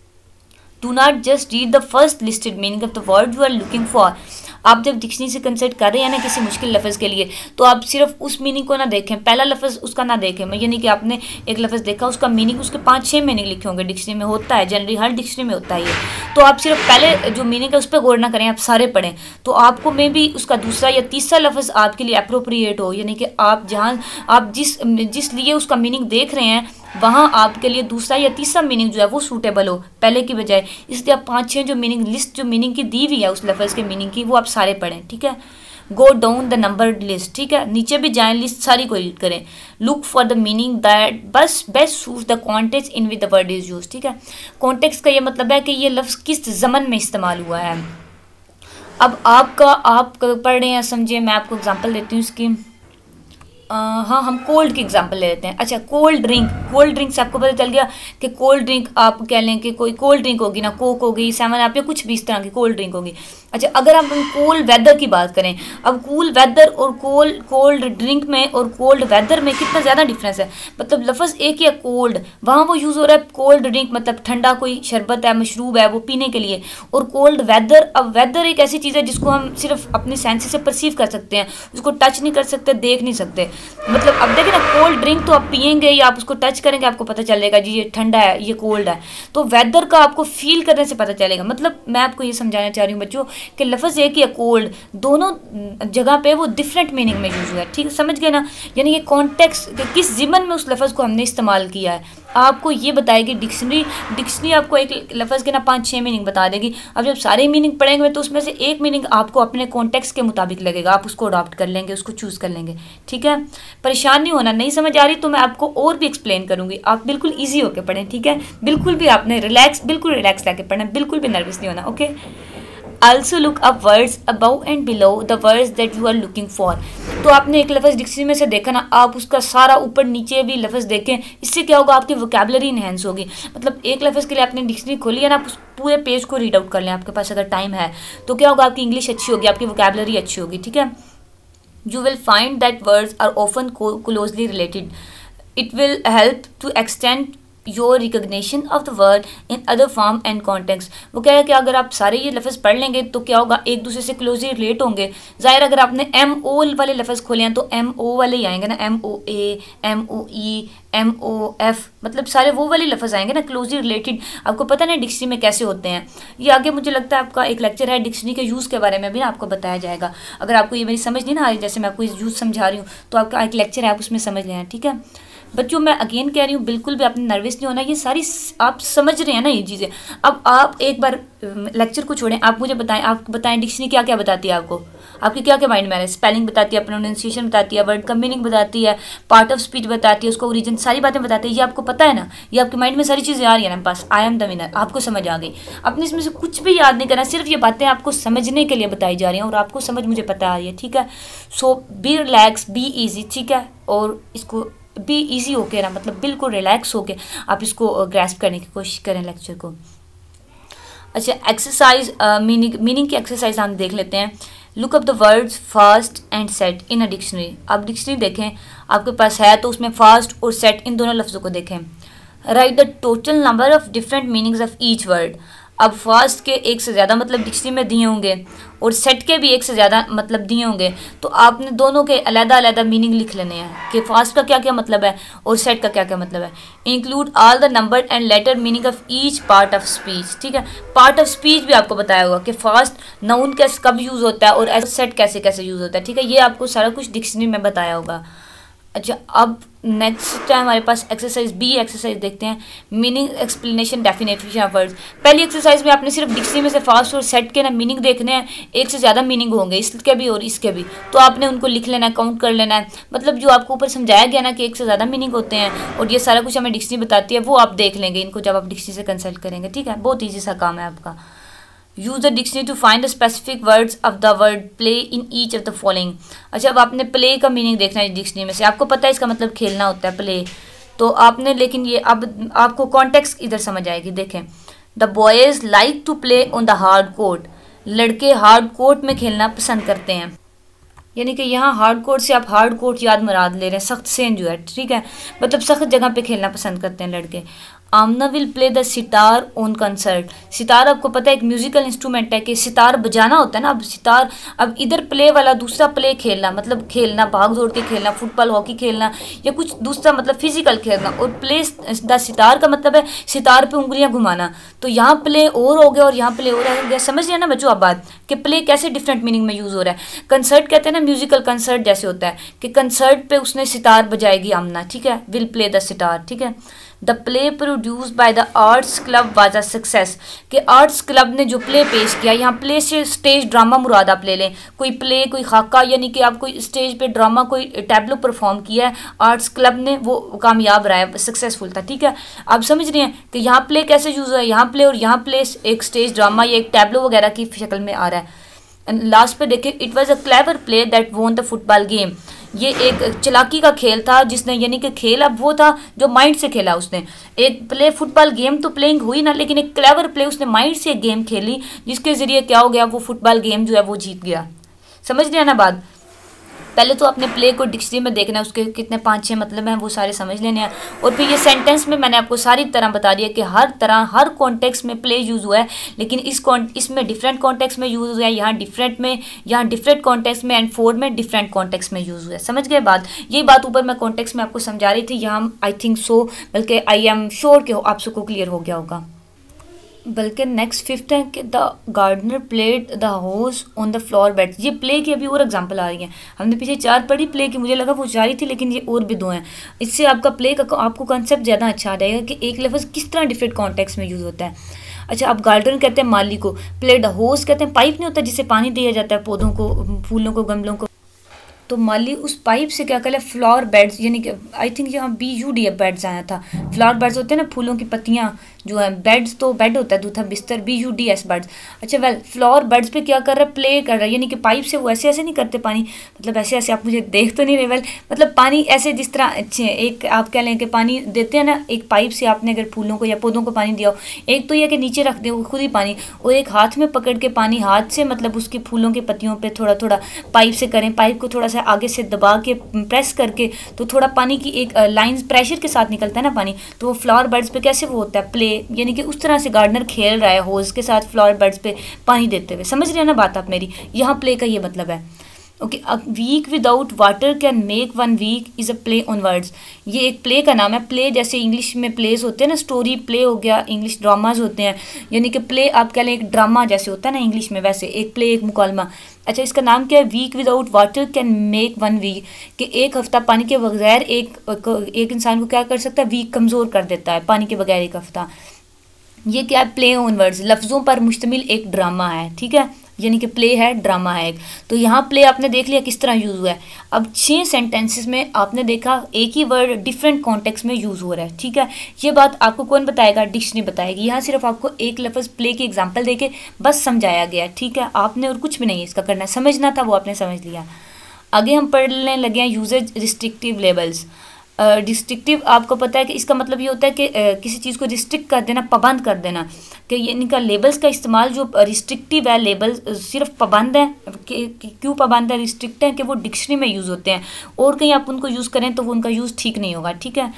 do not just read the first listed meaning of the word you are looking for. आप जब डिक्शनरी से कंसल्ट कर रहे हैं ना किसी मुश्किल लफ्ज़ के लिए, तो आप सिर्फ उस मीनिंग को ना देखें, पहला लफ्ज़ उसका ना देखें। मैं यानी कि आपने एक लफ्ज़ देखा, उसका मीनिंग, उसके पाँच छः मीनिंग लिखे होंगे डिक्शनरी में, होता है जनरली हर डिक्शनरी में होता है ये। तो आप सिर्फ पहले जो मीनिंग है उस पर गौर ना करें, आप सारे पढ़ें, तो आपको मे भी उसका दूसरा या तीसरा लफ्ज़ आपके लिए अप्रोप्रिएट हो। यानी कि आप जहाँ आप जिस जिस लिए उसका मीनिंग देख रहे हैं वहाँ आपके लिए दूसरा या तीसरा मीनिंग जो है वो सूटेबल हो पहले की बजाय। इसलिए आप पाँच छः जो मीनिंग लिस्ट जो मीनिंग की दी हुई है उस लफ्ज़ के मीनिंग की, वो आप सारे पढ़ें, ठीक है। Go down the number list, ठीक है, नीचे भी जाएं, लिस्ट सारी को रीड करें। Look for the meaning that best best suits the context in with the word is use, ठीक है। कॉन्टेक्स्ट का ये मतलब है कि ये लफ्ज़ किस ज़मन में इस्तेमाल हुआ है। अब आपका आप पढ़ रहे हैं, समझिए, मैं आपको एग्जांपल देती हूँ इसकी। Uh, हाँ, हम कोल्ड की एग्जांपल ले लेते हैं। अच्छा, कोल्ड ड्रिंक, कोल्ड ड्रिंक से आपको पता चल गया कि कोल्ड ड्रिंक आप कह लें कि कोई कोल्ड ड्रिंक होगी ना, कोक होगी, सेवन अप या कुछ भी इस तरह की कोल्ड ड्रिंक होगी। अच्छा, अगर हम कोल्ड वेदर की बात करें, अब कूल वेदर और कोल्ड कोल्ड ड्रिंक में और कोल्ड वेदर में कितना ज़्यादा डिफरेंस है। मतलब लफ्ज़ एक ही है कोल्ड, वहाँ वो यूज़ हो रहा है कोल्ड ड्रिंक, मतलब ठंडा कोई शरबत है, मशरूब है, वो पीने के लिए। और कोल्ड वेदर, अब वेदर एक ऐसी चीज़ है जिसको हम सिर्फ अपने सेंसेस से परसीव कर सकते हैं, उसको टच नहीं कर सकते, देख नहीं सकते। मतलब अब देखिए ना, कोल्ड ड्रिंक तो आप पियेंगे या आप उसको टच करेंगे, आपको पता चलेगा जी ये ठंडा है, ये कोल्ड है। तो वेदर का आपको फील करने से पता चलेगा। मतलब मैं आपको ये समझाना चाह रही हूँ बच्चों कि लफ्ज़ एक ही है कोल्ड, दोनों जगह पे वो डिफरेंट मीनिंग में यूज़ हुआ है, ठीक है, समझ गए ना। यानी ये कॉन्टेक्स्ट किस ज़िमन में उस लफ्ज़ को हमने इस्तेमाल किया है आपको ये बताएगी डिक्शनरी। डिक्शनरी आपको एक लफ्ज़ के ना पाँच छः मीनिंग बता देगी। अब जब सारे मीनिंग पढ़ेंगे तो उसमें से एक मीनिंग आपको अपने कॉन्टेक्स्ट के मुताबिक लगेगा, आप उसको अडॉप्ट कर लेंगे, उसको चूज़ कर लेंगे, ठीक है। परेशान नहीं होना, नहीं समझ आ रही तो मैं आपको और भी एक्सप्लेन करूँगी, आप बिल्कुल ईजी होकर पढ़ें, ठीक है। बिल्कुल भी आपने रिलैक्स, बिल्कुल रिलैक्स लाके पढ़ना, बिल्कुल भी नर्वस नहीं होना, okay. Also look up words above and below the words that you are looking for। तो आपने एक लफ्ज़ डिक्शनरी में से देखा ना, आप उसका सारा ऊपर नीचे भी लफ्ज़ देखें, इससे क्या होगा, आपकी वोकैबुलरी इन्हेंस होगी। मतलब एक लफ्ज़ के लिए आपने डिक्शनरी खोली है ना, आप उस पूरे पेज को रीड आउट कर लें, आपके पास अगर टाइम है तो क्या होगा, आपकी इंग्लिश अच्छी होगी, आपकी वोकैबुलरी अच्छी होगी, ठीक है। You will find that words are often closely related. It will help to extend your recognition of the word in other form and context. वो कह रहा है कि अगर आप सारे ये लफ्ज़ पढ़ लेंगे तो क्या होगा, एक दूसरे से क्लोजली रिलेट होंगे। ज़ाहिर अगर आपने एम ओ वाले लफ्ज़ खोले हैं तो एम ओ वाले ही आएंगे ना, M O A, M O E, M O F, मतलब सारे वो वाले लफ्ज़ आएंगे ना क्लोजली रिलेटेड। आपको पता नहीं डिक्शनरी में कैसे होते हैं, ये आगे मुझे लगता है आपका एक लेक्चर है डिक्शनरी के यूज़ के बारे में भी ना आपको बताया जाएगा। अगर आपको ये मेरी समझ नहीं ना आ रही, जैसे मैं आपको यूज़ समझा रही हूँ, तो आपका एक लेक्चर है, आप उसमें समझ लें, ठीक है बच्चों। मैं अगेन कह रही हूँ, बिल्कुल भी आपने नर्वस नहीं होना, ये सारी आप समझ रहे हैं ना ये चीज़ें। अब आप एक बार लेक्चर को छोड़ें, आप मुझे बताएं, आप बताएं डिक्शनरी क्या क्या बताती है आपको, आपके क्या क्या माइंड में आ रहा है। स्पेलिंग बताती है, प्रोनाउंसिएशन बताती है, वर्ड का मीनिंग बताती है, पार्ट ऑफ स्पीच बताती है, उसका ओरिजिन, सारी बातें बताती है। ये आपको पता है ना, ये आपके माइंड में सारी चीज़ें आ रही है ना, बस आई एम द विनर, आपको समझ आ गई। अपने इसमें से कुछ भी याद नहीं करना, सिर्फ ये बातें आपको समझने के लिए बताई जा रही हैं और आपको समझ मुझे पता आ रही है, ठीक है। So be relax, be easy, ठीक है, और इसको भी ईजी होके ना, मतलब बिल्कुल रिलैक्स होके आप इसको ग्रैस्प करने की कोशिश करें लेक्चर को। अच्छा, एक्सरसाइज मीनिंग मीनिंग की एक्सरसाइज हम देख लेते हैं। Look up the words fast and set in a dictionary. आप डिक्शनरी देखें, आपके पास है तो उसमें फास्ट और सेट इन दोनों लफ्ज़ों को देखें। Write the total number of different meanings of each word. अब फास्ट के एक से ज़्यादा मतलब डिक्शनरी में दिए होंगे और सेट के भी एक से ज़्यादा मतलब दिए होंगे, तो आपने दोनों के अलग अलग मीनिंग लिख लेने हैं कि फास्ट का क्या क्या मतलब है और सेट का क्या क्या मतलब है। Include all the number and letter meaning of each part of speech, ठीक है। पार्ट ऑफ स्पीच भी आपको बताया होगा कि फास्ट नाउन कैसे कब यूज़ होता है और सेट कैसे कैसे यूज़ होता है, ठीक है। ये आपको सारा कुछ डिक्शनरी में बताया होगा। अच्छा, अब नेक्स्ट टाइम हमारे पास एक्सरसाइज बी एक्सरसाइज देखते हैं, meaning explanation definition of words. पहली एक्सरसाइज में आपने सिर्फ डिक्शनरी में से फास्ट और सेट के ना मीनिंग देखने हैं, एक से ज़्यादा मीनिंग होंगे इसके भी और इसके भी, तो आपने उनको लिख लेना है, काउंट कर लेना है। मतलब जो आपको ऊपर समझाया गया ना कि एक से ज़्यादा मीनिंग होते हैं और ये सारा कुछ हमें डिक्शनरी बताती है, वो आप देख लेंगे इनको जब आप डिक्शनरी से कंसल्ट करेंगे। ठीक है, बहुत ईजी सा काम है आपका। Use the dictionary to find the specific words of the word play in each of the following. अच्छा, अब आपने प्ले का मीनिंग देखना है डिक्शनरी में से, आपको पता है इसका मतलब खेलना होता है प्ले, तो आपने लेकिन ये अब आपको कॉन्टेक्स्ट इधर समझ आएगी। देखें, the boys like to play on the hard court, लड़के हार्ड कोर्ट में खेलना पसंद करते हैं। यानी कि यहाँ हार्ड कोर्ट से आप हार्ड कोर्ट याद मुराद ले रहे हैं, सख्त सेंध जो है, ठीक है, मतलब सख्त जगह पे खेलना पसंद करते हैं लड़के। Amna will play the sitar on concert. Sitar आपको पता है एक म्यूजिकल इंस्ट्रूमेंट है कि सितार बजाना होता है ना। अब सितार, अब इधर प्ले वाला दूसरा प्ले खेलना, मतलब खेलना, भाग दौड़ के खेलना, फुटबॉल हॉकी खेलना या कुछ दूसरा मतलब फिजिकल खेलना, और प्ले द सितार का मतलब है सितार पे उंगलियां घुमाना। तो यहाँ प्ले और हो गया और यहाँ प्ले और हो गया। समझ लिया ना बच्चों आप बात कि प्ले कैसे डिफरेंट मीनिंग में यूज़ हो रहा है। कंसर्ट कहते हैं ना म्यूजिकल कंसर्ट जैसे होता है कि कंसर्ट पे उसने सितार बजाएगी आमना, ठीक है, विल प्ले द सितार। ठीक है, the play produce by the arts club was a success, कि आर्ट्स क्लब ने जो प्ले पेश किया, यहाँ प्ले से स्टेज ड्रामा मुराद आप ले लें, कोई प्ले कोई खाका, यानी कि आप कोई स्टेज पे ड्रामा कोई टैब्लो परफॉर्म किया है आर्ट्स क्लब ने, वो कामयाब रहा है, सक्सेसफुल था। ठीक है, आप समझ रहे हैं कि यहाँ प्ले कैसे यूज़ हुआ है, यहाँ प्ले और यहाँ प्ले एक स्टेज ड्रामा या एक टैब्लो वगैरह की शक्ल में आ रहा है। लास्ट पे देखें, it was a clever play that won the football game, ये एक चलाकी का खेल था जिसने, यानी कि खेल अब वो था जो माइंड से खेला उसने। एक प्ले फुटबॉल गेम तो प्लेइंग हुई ना, लेकिन एक क्लेवर प्ले उसने माइंड से एक गेम खेली जिसके जरिए क्या हो गया, वो फुटबॉल गेम जो है वो जीत गया। समझ लिया ना बात। पहले तो अपने प्ले को डिक्शनरी में देखना है, उसके कितने पाँच छः मतलब हैं वो सारे समझ लेने हैं, और फिर ये सेंटेंस में मैंने आपको सारी तरह बता दिया कि हर तरह हर कॉन्टेक्स्ट में प्ले यूज़ हुआ है, लेकिन इस इसमें डिफरेंट कॉन्टेक्स्ट में यूज़ हुआ है, यहाँ डिफरेंट में, यहाँ डिफरेंट कॉन्टेक्स्ट में, एंड फोर में डिफरेंट कॉन्टेक्स्ट में यूज़ हुआ है। समझ गए बात। यही बात ऊपर मैं कॉन्टेक्स्ट में आपको समझा रही थी, यहाँ आई थिंक सो, बल्कि आई एम श्योर कि आप सबको क्लियर हो गया होगा। बल्कि नेक्स्ट फिफ्थ है कि the gardener played the hose on the floor bed. ये प्ले की अभी और एग्जांपल आ रही है, हमने पीछे चार पढ़ी प्ले की, मुझे लगा वो चार ही थी, लेकिन ये और भी दो हैं। इससे आपका प्ले का आपको कॉन्सेप्ट ज़्यादा अच्छा आ जाएगा कि एक लफ्ज़ किस तरह डिफरेंट कॉन्टेक्स्ट में यूज़ होता है। अच्छा, अब गार्डन कहते हैं माली को, प्लेड होस कहते हैं पाइप नहीं होता जिससे पानी दिया जाता है पौधों को, फूलों को, गमलों को, तो माली उस पाइप से क्या करे, फ्लावर बेड्स, यानी कि आई थिंक यहाँ बी यू डी बेड्स आया था। फ्लावर बेड्स होते हैं ना, फूलों की पत्तियाँ जो है, बेड्स तो बेड होता है, दूसरा बिस्तर, B U D S beds. अच्छा वेल, फ्लावर बेड्स पे क्या कर रहा है, प्ले कर रहा है, यानी कि पाइप से वो ऐसे ऐसे नहीं करते पानी, मतलब ऐसे ऐसे, आप मुझे देख तो नहीं रहे, वेल मतलब पानी ऐसे जिस तरह अच्छे एक आप कह लें कि पानी देते हैं ना एक पाइप से, आपने अगर फूलों को या पौधों को पानी दिया हो, एक तो यह कि नीचे रख दे वो खुद ही पानी, और एक हाथ में पकड़ के पानी हाथ से, मतलब उसके फूलों की पत्तियों पर थोड़ा थोड़ा पाइप से करें, पाइप को थोड़ा सा आगे से दबा के प्रेस करके, तो थोड़ा पानी की एक लाइन प्रेशर के साथ निकलता है ना पानी, तो वो फ्लावर बेड्स पे कैसे वो होता है प्ले, यानी कि उस तरह से गार्डनर खेल रहा है होज के साथ फ्लावर बेड्स पे पानी देते हुए। समझ रहे हैं ना बात आप मेरी, यहाँ प्ले का ये मतलब है। Okay, a week without water can make one weak is a play on words. ये एक प्ले का नाम है। प्ले जैसे इंग्लिश में प्लेस होते हैं ना, स्टोरी प्ले हो गया, इंग्लिश ड्रामाज होते हैं, यानी कि प्ले आप कह लें एक ड्रामा जैसे होता है ना इंग्लिश में, वैसे एक प्ले एक मुकालमा। अच्छा, इसका नाम क्या है, week without water can make one weak, कि एक हफ्ता पानी के बगैर एक एक इंसान को क्या कर सकता है, वीक कमज़ोर कर देता है पानी के बगैर एक हफ्ता। ये क्या है, प्ले ऑन वर्ड्स, लफ्ज़ों पर मुश्तमिल एक ड्रामा है। ठीक है, यानी कि प्ले है, ड्रामा है एक। तो यहाँ प्ले आपने देख लिया किस तरह यूज़ हुआ है। अब छः सेंटेंसेस में आपने देखा एक ही वर्ड डिफरेंट कॉन्टेक्स्ट में यूज़ हो रहा है। ठीक है, ये बात आपको कौन बताएगा, डिक्शनरी बताएगी। यहाँ सिर्फ आपको एक लफ्ज़ प्ले की एग्जांपल देके बस समझाया गया। ठीक है, आपने और कुछ भी नहीं इसका करना, समझना था वो आपने समझ लिया। आगे हम पढ़ने लगे हैं यूजेज रिस्ट्रिक्टिव लेबल्स। रिस्ट्रिक्टिव आपको पता है कि इसका मतलब ये होता है कि uh, किसी चीज़ को रिस्ट्रिक्ट कर देना, पाबंद कर देना, कि इनका लेबल्स का इस्तेमाल जो रिस्ट्रिक्टिव है, लेबल्स सिर्फ पाबंद है। कि, कि, क्यों पाबंद है, रिस्ट्रिक्ट है कि वो डिक्शनरी में यूज़ होते हैं, और कहीं आप उनको यूज़ करें तो वो उनका यूज़ ठीक नहीं होगा। ठीक है,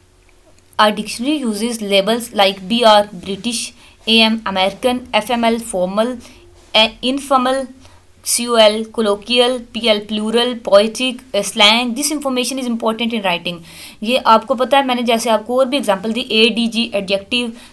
are dictionary usage labels like B R British, A M American, F M L formal, informal, C O L colloquial, P L plural, poetic, slang. This information is important in writing. ये आपको पता है, मैंने जैसे आपको और भी example दी, A D G adjective,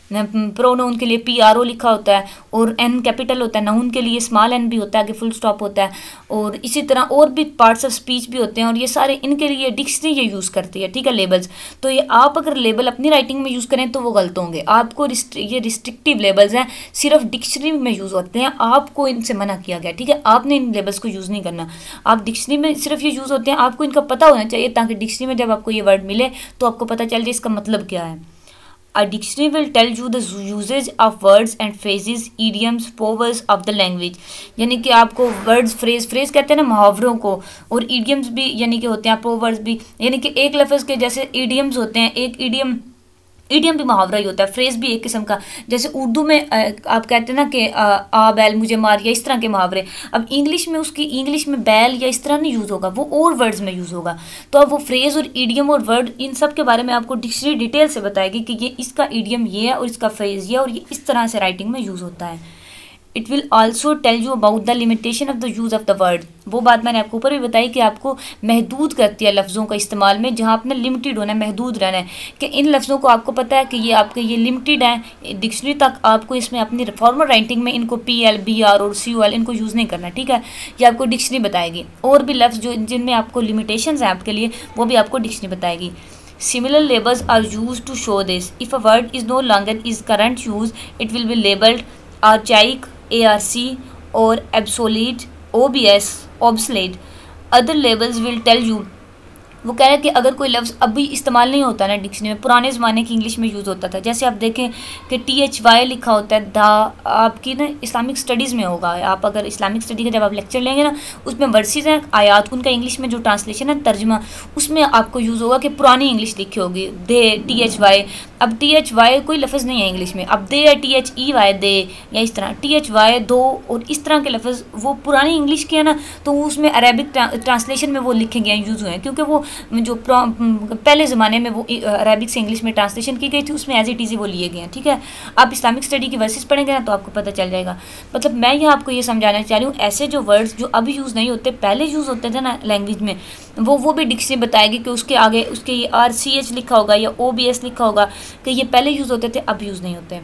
pronoun के लिए पी आर ओ लिखा होता है और एन कैपिटल होता है, नाउन के लिए स्मॉल एन भी होता है, आगे फुल स्टॉप होता है, और इसी तरह और भी पार्ट्स ऑफ स्पीच भी होते हैं, और ये सारे इनके लिए डिक्शनरी ये यूज़ करती है, ठीक है, लेबल्स। तो ये आप अगर लेबल अपनी राइटिंग में यूज़ करें तो वो गलत होंगे। आपको ये रिस्ट्रिक्टिव लेबल्स हैं, सिर्फ डिक्शनरी में यूज़ होते हैं, आपको इनसे मना किया गया, ठीक है। आपने इन लेबल्स को यूज़ नहीं करना, आप डिक्शनरी में सिर्फ ये यूज़ होते हैं, आपको इनका पता होना चाहिए ताकि डिक्शनरी में जब आपको ये वर्ड मिले तो आपको पता चल जाए इसका मतलब क्या है। A dictionary will tell you the usage of words and phrases, idioms, proverbs of the language। यानी कि आपको वर्ड्स, फ्रेज फ्रेज कहते हैं ना मुहावरों को, और idioms भी यानी कि होते हैं, proverbs भी, यानी कि एक लफ्ज़ के जैसे idioms होते हैं, एक idiom इडियम भी मुहावरा ही होता है, फ्रेज भी एक किस्म का, जैसे उर्दू में आप कहते हैं ना कि आ बैल मुझे मार, या इस तरह के मुहावरे। अब इंग्लिश में उसकी इंग्लिश में बैल या इस तरह नहीं यूज़ होगा, वो और वर्ड्स में यूज़ होगा। तो अब वो फ्रेज और इडियम और वर्ड इन सब के बारे में आपको डिक्शनरी डिटेल से बताएगी कि ये इसका इडियम ये है और इसका फ्रेज ये, और ये इस तरह से राइटिंग में यूज़ होता है। It will also tell you about the limitation of the use of the word. वो बात मैंने आपको ऊपर भी बताई कि आपको महदूद करती है लफ्ज़ों का इस्तेमाल में, जहाँ आपने लिमिटेड होना है, महदूद रहना है, कि इन लफ्ज़ों को आपको पता है कि ये आपके ये लिमिटेड हैं, डिक्शनरी तक आपको इसमें अपनी फॉर्मल राइटिंग में इनको पी एल बी आर और सी ओ एल इनको यूज़ नहीं करना, ठीक है। ये आपको डिक्शनरी बताएगी। और भी लफ्ज़ जो जिनमें आपको लिमिटेशंस हैं आपके लिए, वो भी आपको डिक्शनरी बताएगी। Similar labels are used to show this. If a word is no longer is current use, it will be labeled archaic, A R C, or obsolete, O B S, obsolete. Other labels will tell you, वो कह रहे हैं कि अगर कोई लफ्ज़ अभी इस्तेमाल नहीं होता ना डिक्शनरी में, पुराने ज़माने की इंग्लिश में यूज़ होता था, जैसे आप देखें कि टी एच वाई लिखा होता है, दा, आपकी ना इस्लामिक स्टडीज़ में होगा, आप अगर इस्लामिक स्टडी का जब आप लेक्चर लेंगे ना, उसमें वर्सेस हैं, आयात, उनका इंग्लिश में जो ट्रांसलेशन है, तर्जुमा, उसमें आपको यूज़ होगा कि पुरानी इंग्लिश लिखी होगी, दे, टी एच वाई। अब टी एच वाई कोई लफ्ज़ नहीं है इंग्लिश में, अब दे है T H E Y they, या इस तरह टी एच वाई दो, और इस तरह के लफ्ज़ वो पुरानी इंग्लिश के है ना, तो उसमें अरेबिक ट्रांसलेशन में वो लिखे गए हैं, यूज़ हुए हैं, क्योंकि वो जो पहले ज़माने में वो अरेबिक से इंग्लिश में ट्रांसलेशन की गई थी, उसमें एज इट इज़ वो लिए गए हैं, ठीक है। आप इस्लामिक स्टडी की वर्सेस पढ़ेंगे ना तो आपको पता चल जाएगा। मतलब मैं यहाँ आपको ये समझाना चाह रही हूँ, ऐसे जो वर्ड्स जो अभी यूज़ नहीं होते, पहले यूज़ होते थे ना लैंग्वेज में, वो वो भी डिक्शनरी बताएगी कि उसके आगे उसके ये आर सी एच लिखा होगा या ओ बी एस लिखा होगा कि ये पहले यूज़ होते थे, अब यूज़ नहीं होते।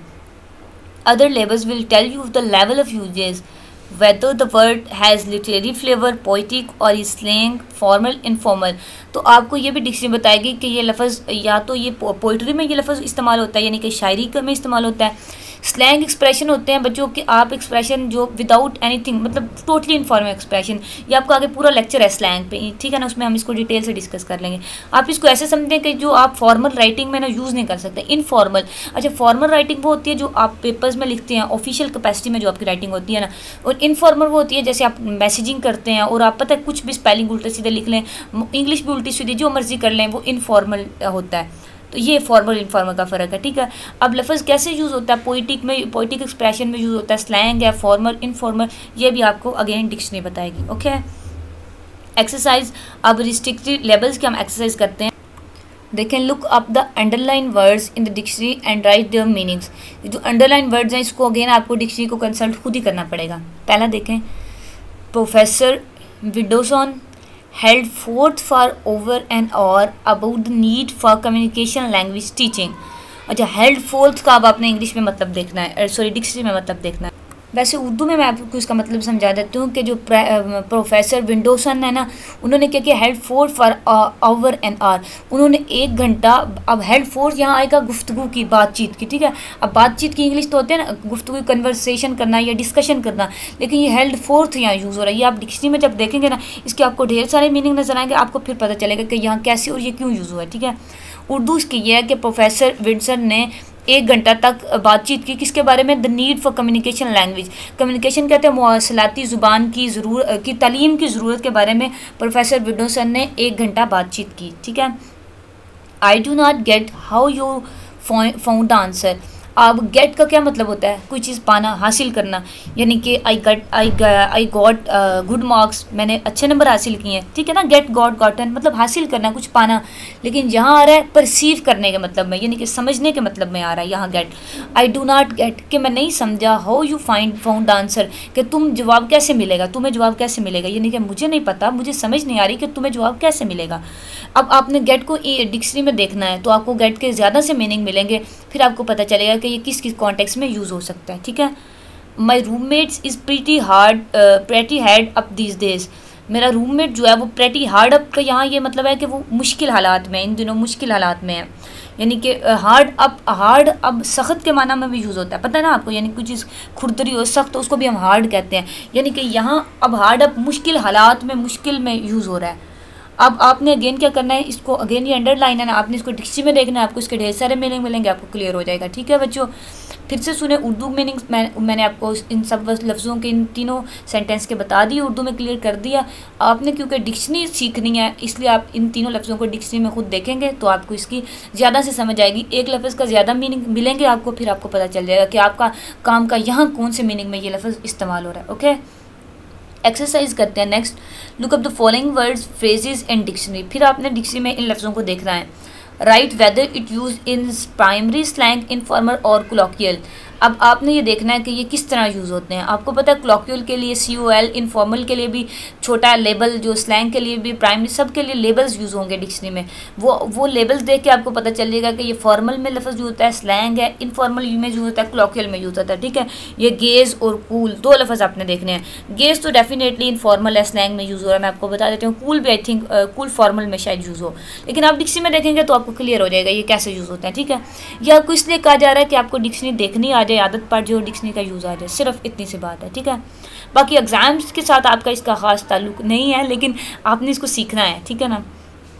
Other labels will tell you the level of usage, whether the word has literary flavor, poetic or is slang, formal, informal। तो आपको ये भी डिक्शनरी बताएगी कि ये लफ्ज़ या तो ये पोइट्री में ये लफ्ज़ इस्तेमाल होता है, यानी कि शायरी में इस्तेमाल होता है, स्लैंग एक्सप्रेशन होते हैं बच्चों के, आप एक्सप्रेशन जो विदाउट एनीथिंग, मतलब टोटली इनफॉर्मल एक्सप्रेशन, ये आपको आगे पूरा लेक्चर है स्लैंग पे, ठीक है ना, उसमें हम इसको डिटेल से डिस्कस कर लेंगे। आप इसको ऐसे समझें कि जो आप फॉर्मल राइटिंग में ना यूज़ नहीं कर सकते, इनफॉर्मल। अच्छा, फॉर्मल राइटिंग वो होती है जो आप पेपर्स में लिखते हैं, ऑफिशियल कैपेसिटी में जो आपकी राइटिंग होती है ना, और इनफॉर्मल वो होती है जैसे आप मैसेजिंग करते हैं और आप पता है कुछ भी स्पेलिंग उल्टे सीधे लिख लें, इंग्लिश भी उल्टी सीधी जो मर्जी कर लें, वो इनफॉर्मल होता है। तो ये फॉर्मल इनफॉर्मल का फ़र्क है, ठीक है। अब लफ्ज़ कैसे यूज़ होता है, पोइटिक में, पोइटिक एक्सप्रेशन में यूज़ होता है, स्लैंग है, फॉर्मल, इनफॉर्मल, ये भी आपको अगेन डिक्शनरी बताएगी। Okay, exercise. अब रिस्ट्रिक्टिव लेबल्स के हम एक्सरसाइज करते हैं। देखें, look up the underline words in the dictionary and write their meanings. जो अंडरलाइन वर्ड्स हैं इसको अगेन आपको डिक्शनरी को कंसल्ट खुद ही करना पड़ेगा। पहला देखें, professor Widdowson held forth for over an hour about the need for communication language teaching। अच्छा, held forth का अब आपने इंग्लिश में मतलब देखना है, सॉरी डिक्शनरी में मतलब देखना है। वैसे उर्दू में मैं आपको इसका मतलब समझा देती हूँ कि जो प्रोफेसर विंडोसन है ना, उन्होंने क्या किया, held forth for over an hour, उन्होंने एक घंटा, अब हेल्ड फोर्थ यहाँ आएगा गुफ्तगू की, बातचीत की, ठीक है। अब बातचीत की इंग्लिश तो होते हैं ना, गुफ्तगू, कन्वर्सेशन करना या डिस्कशन करना, लेकिन ये हेल्ड फोर्थ यहाँ यूज़ हो रहा है। ये आप डिक्शनरी में जब देखेंगे ना, इसके आपको ढेर सारे मीनिंग नजर आएंगे, आपको फिर पता चलेगा कि यहाँ कैसे और ये क्यों यूज़ हुआ है, ठीक है। उर्दू इसकी ये है कि प्रोफेसर विंडसन ने एक घंटा तक बातचीत की, किसके बारे में, the need for communication language. Communication कहते हैं मवासलाती ज़ुबान की ज़रूरत की, तालीम की ज़रूरत के बारे में प्रोफेसर विडोसन ने एक घंटा बातचीत की, ठीक है। I do not get how you found the answer. अब गेट का क्या मतलब होता है, कोई चीज़ पाना, हासिल करना, यानी कि I got I I got good marks, मैंने अच्छे नंबर हासिल किए हैं, ठीक है ना। गेट गॉट गॉटन मतलब हासिल करना, कुछ पाना। लेकिन यहाँ आ रहा है परसीव करने के मतलब में, यानी कि समझने के मतलब में आ रहा है यहाँ get. I do not get कि मैं नहीं समझा, how you find found the answer कि तुम जवाब कैसे मिलेगा, तुम्हें जवाब कैसे मिलेगा, यानी कि मुझे नहीं पता, मुझे समझ नहीं आ रही कि तुम्हें जवाब कैसे मिलेगा। अब आपने गेट को डिक्शनरी में देखना है तो आपको गेट के ज़्यादा से मीनिंग मिलेंगे, फिर आपको पता चलेगा कि ये किस किस कॉन्टेक्स्ट में यूज़ हो सकता है, ठीक है। My roommates is pretty hard pretty had up these days, मेरा रूममेट जो है वो प्रेटी हार्ड अप का यहाँ ये मतलब है कि वो मुश्किल हालात में, इन दिनों मुश्किल हालात में है, यानी कि हार्ड अप, हार्ड अब सख्त के माना में भी यूज़ होता है, पता है ना आपको, यानी कुछ चीज़ खुरदरी हो सख्त तो उसको भी हम हार्ड कहते हैं, यानी कि यहाँ अब हार्ड अप मुश्किल हालात में, मुश्किल में यूज़ हो रहा है। अब आपने अगेन क्या करना है, इसको अगेन ये अंडरलाइन है ना, आपने इसको डिक्शनरी में देखना है, आपको इसके ढेर सारे मीनिंग मिलेंगे, आपको क्लियर हो जाएगा, ठीक है बच्चों। फिर से सुने उर्दू मीनिंग, मैं मैंने आपको इन सब लफ्ज़ों के, इन तीनों सेंटेंस के बता दिए, उर्दू में क्लियर कर दिया। आपने क्योंकि डिक्शनरी सीखनी है इसलिए आप इन तीनों लफ्ज़ों को डिक्शनरी में खुद देखेंगे तो आपको इसकी ज़्यादा से समझ आएगी, एक लफ्ज़ का ज़्यादा मीनिंग मिलेंगे आपको, फिर आपको पता चल जाएगा कि आपका काम का यहाँ कौन से मीनिंग में ये लफ्ज़ इस्तेमाल हो रहा है। ओके, एक्सरसाइज करते हैं next, look up the following words phrases in dictionary. फिर आपने डिक्शनरी में इन लफ्ज़ों को देखना है। Write whether it use in primary slang, informal और कोलॉक्वियल। अब आपने ये देखना है कि ये किस तरह यूज़ होते हैं। आपको पता है कोलॉक्वियल के लिए सी ओ एल, इनफॉर्मल के लिए भी छोटा लेबल, जो स्लैंग के लिए भी, प्राइमरी, सब के लिए लेबल्स यूज़ होंगे डिक्शनरी में। वो वो लेबल्स देख के आपको पता चलेगा कि ये फॉर्मल में लफ्ज़ यूज़ होता है, स्लैंग है, इनफॉर्मल में यूज़ होता है, कोलॉक्वियल में यूज़ होता है, ठीक है। ये गेज और कूल दो लफ्ज़ आपने देखने हैं। गेज तो डेफिनेटली इनफॉर्मल है, स्लैंग में यूज़ हो रहा है, मैं आपको बता देती हूँ। कूल भी आई थिंक कूल फॉर्मल में शायद यूज़ हो, लेकिन आप डिक्शनरी में देखेंगे तो आपको क्लियर हो जाएगा ये कैसे यूज़ होता है, ठीक है। यह आपको इसलिए कहा जा रहा है कि आपको डिक्शनरी देखनी आ जाए, आदत पड़ जो डिक्शनरी का यूज़ आ जाए, सिर्फ इतनी सी बात है, ठीक है। बाकी एग्जाम्स के साथ आपका इसका खास ताल्लुक नहीं है, लेकिन आपने इसको सीखना है, ठीक है ना।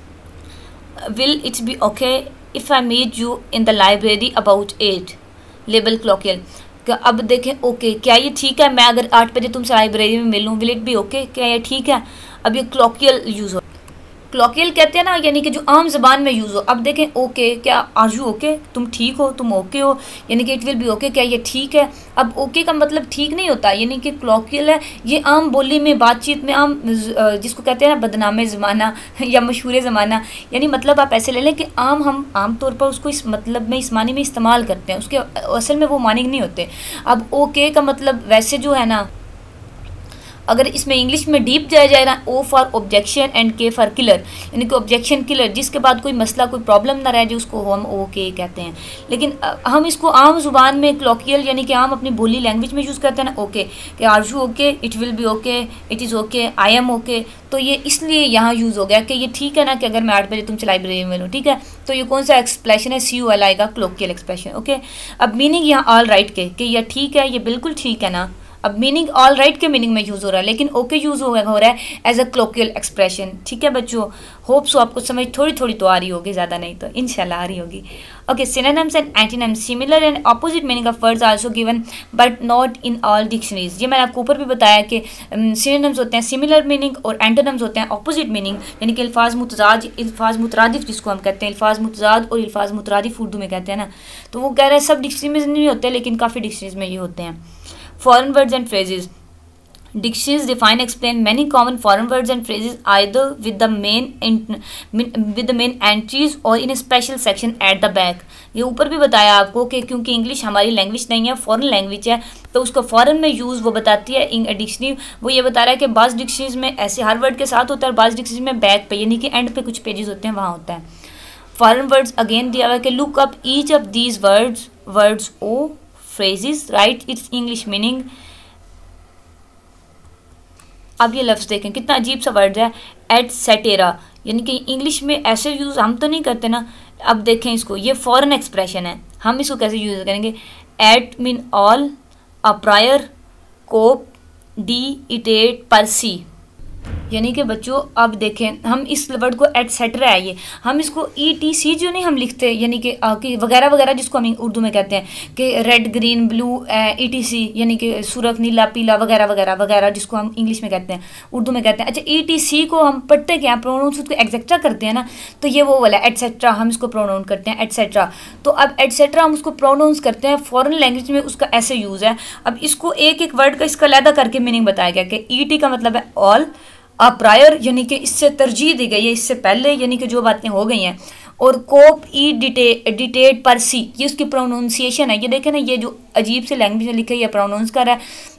Will it's be okay if I meet you in the library about eight, label colloquial. अब देखें ओके okay, क्या ये ठीक है, मैं अगर आठ बजे तुमसे लाइब्रेरी में मिलूँ, विल इट बी ओके, क्या ये ठीक है। अब ये कोलॉक्वियल यूज़ हो, कोलॉक्वियल कहते हैं ना, यानी कि जो आम ज़बान में यूज़ हो। अब देखें ओके, क्या आर यू ओके, तुम ठीक हो, तुम ओके हो, यानी कि इट विल बी ओके, क्या ये ठीक है। अब ओके का मतलब ठीक नहीं होता, यानी कि कोलॉक्वियल है, ये आम बोली में, बातचीत में, आम जिसको कहते हैं ना बदनामे ज़माना या मशहूर ज़माना, यानी मतलब आप ऐसे ले लें कि आम हम आम तौर पर उसको इस मतलब में, इस मानी में इस्तेमाल करते हैं, उसके असल में वो मानी नहीं होते। अब ओके का मतलब वैसे जो है ना, अगर इसमें इंग्लिश में डीप जाया जाए ना, O for objection and K for killer, यानी कि ऑब्जेक्शन किलर, जिसके बाद कोई मसला, कोई प्रॉब्लम ना रह जाए, उसको हम ओके कहते हैं। लेकिन हम इसको आम जुबान में कोलॉक्वियल, यानी कि आम अपनी बोली लैंग्वेज में यूज़ करते हैं ना ओके, कि are you okay, it will be okay, it is okay, I am okay. तो ये इसलिए यहाँ यूज़ हो गया कि ये ठीक है ना, कि अगर मैं आठ बजे तुमसे लाइब्रेरी में मिलूँ, ठीक है। तो ये कौन सा एक्सप्रेशन है, सी यू एल आएगा, कोलॉक्वियल एक्सप्रेशन, ओके। अब मीनिंग यहाँ ऑल राइट के, कि यह ठीक है, ये बिल्कुल ठीक है ना। अब मीनिंग ऑल राइट के मीनिंग में यूज़ हो रहा है, लेकिन ओके यूज़ हो रहा है एज अ कोलॉक्वियल एक्सप्रेशन, ठीक है बच्चों। होप सो आपको समझ थोड़ी थोड़ी तो आ रही होगी, ज़्यादा नहीं तो इंशाल्लाह आ रही होगी। Okay, synonyms and antonyms, similar and opposite meaning of words also given but not in all dictionaries. ये मैंने आपको ऊपर भी बताया कि सिनोनिम्स होते हैं सिमिलर मीनिंग और एंटोनिम्स होते हैं ऑपोजिट मीनिंग, यानी कि अल्फाज मुतजाद, अल्फाज मुतरादिफ जिसको हम कहते हैं, अल्फाज मुतजाद और अल्फाज मुतरादिफ उर्दू में कहते हैं ना। तो वो कह रहे हैं सब डिक्शनरी में नहीं होते, लेकिन काफ़ी डिक्शनरीज में ये होते हैं। Foreign words and phrases. Dictionaries define, explain many common foreign words and phrases either with the main with the main entries or in a special section at the back. ये ऊपर भी बताया आपको कि क्योंकि इंग्लिश हमारी लैंग्वेज नहीं है, फॉरेन लैंग्वेज है, तो उसको फॉरेन में यूज़ वो बताती है डिक्शनरी। वो ये बता रहा है कि बाज़ डिक्शनरीज में ऐसे हर वर्ड के साथ होता है, बाज़ डिक्शनरी में बैक पे, यानी कि एंड पे कुछ पेजेस होते हैं, वहाँ होता है। फॉरेन वर्ड्स अगेन दिया हुआ है कि look up each of these words words or phrases, write its English meaning। अब ये लफ्ज़ देखें कितना अजीब सा वर्ड है, एटसेटेरा, यानी कि इंग्लिश में ऐसे यूज़ हम तो नहीं करते ना। अब देखें इसको, ये फॉरेन एक्सप्रेशन है, हम इसको कैसे यूज़ करेंगे। एट मीन ऑल, a coup, d'etat, per se, यानी कि बच्चों अब देखें हम इस वर्ड को एटसेट्रा है, ये हम इसको ई टी सी जो नहीं हम लिखते, यानी कि वगैरह वगैरह जिसको हम उर्दू में कहते हैं कि red green blue E T C, यानी कि सुरख नीला पीला वगैरह वगैरह वगैरह जिसको हम इंग्लिश में कहते हैं, उर्दू में कहते हैं। अच्छा, ई टी सी को हम पढ़ते क्या, प्रोनाउंस उसको एक्सेट्रा करते हैं ना, तो ये वो वाला एटसेट्रा, हम इसको प्रोनाउंस करते हैं एटसेट्रा। तो अब एटसेट्रा हम उसको प्रोनाउंस करते हैं, फॉरेन लैंग्वेज में उसका ऐसे यूज़ है। अब इसको एक एक वर्ड का इसका अलग करके मीनिंग बताया गया कि ई टी का मतलब है ऑल, अ प्रायर यानी कि इससे तरजीह दी गई है, इससे पहले, यानी कि जो बातें हो गई हैं, और कोप ई डिटे डिटेट परसी, ये उसकी प्रोनाउंसिएशन है। ये देखें ना, ये जो अजीब से लैंग्वेज में लिखा है, ये प्रोनाउंस कर रहा है,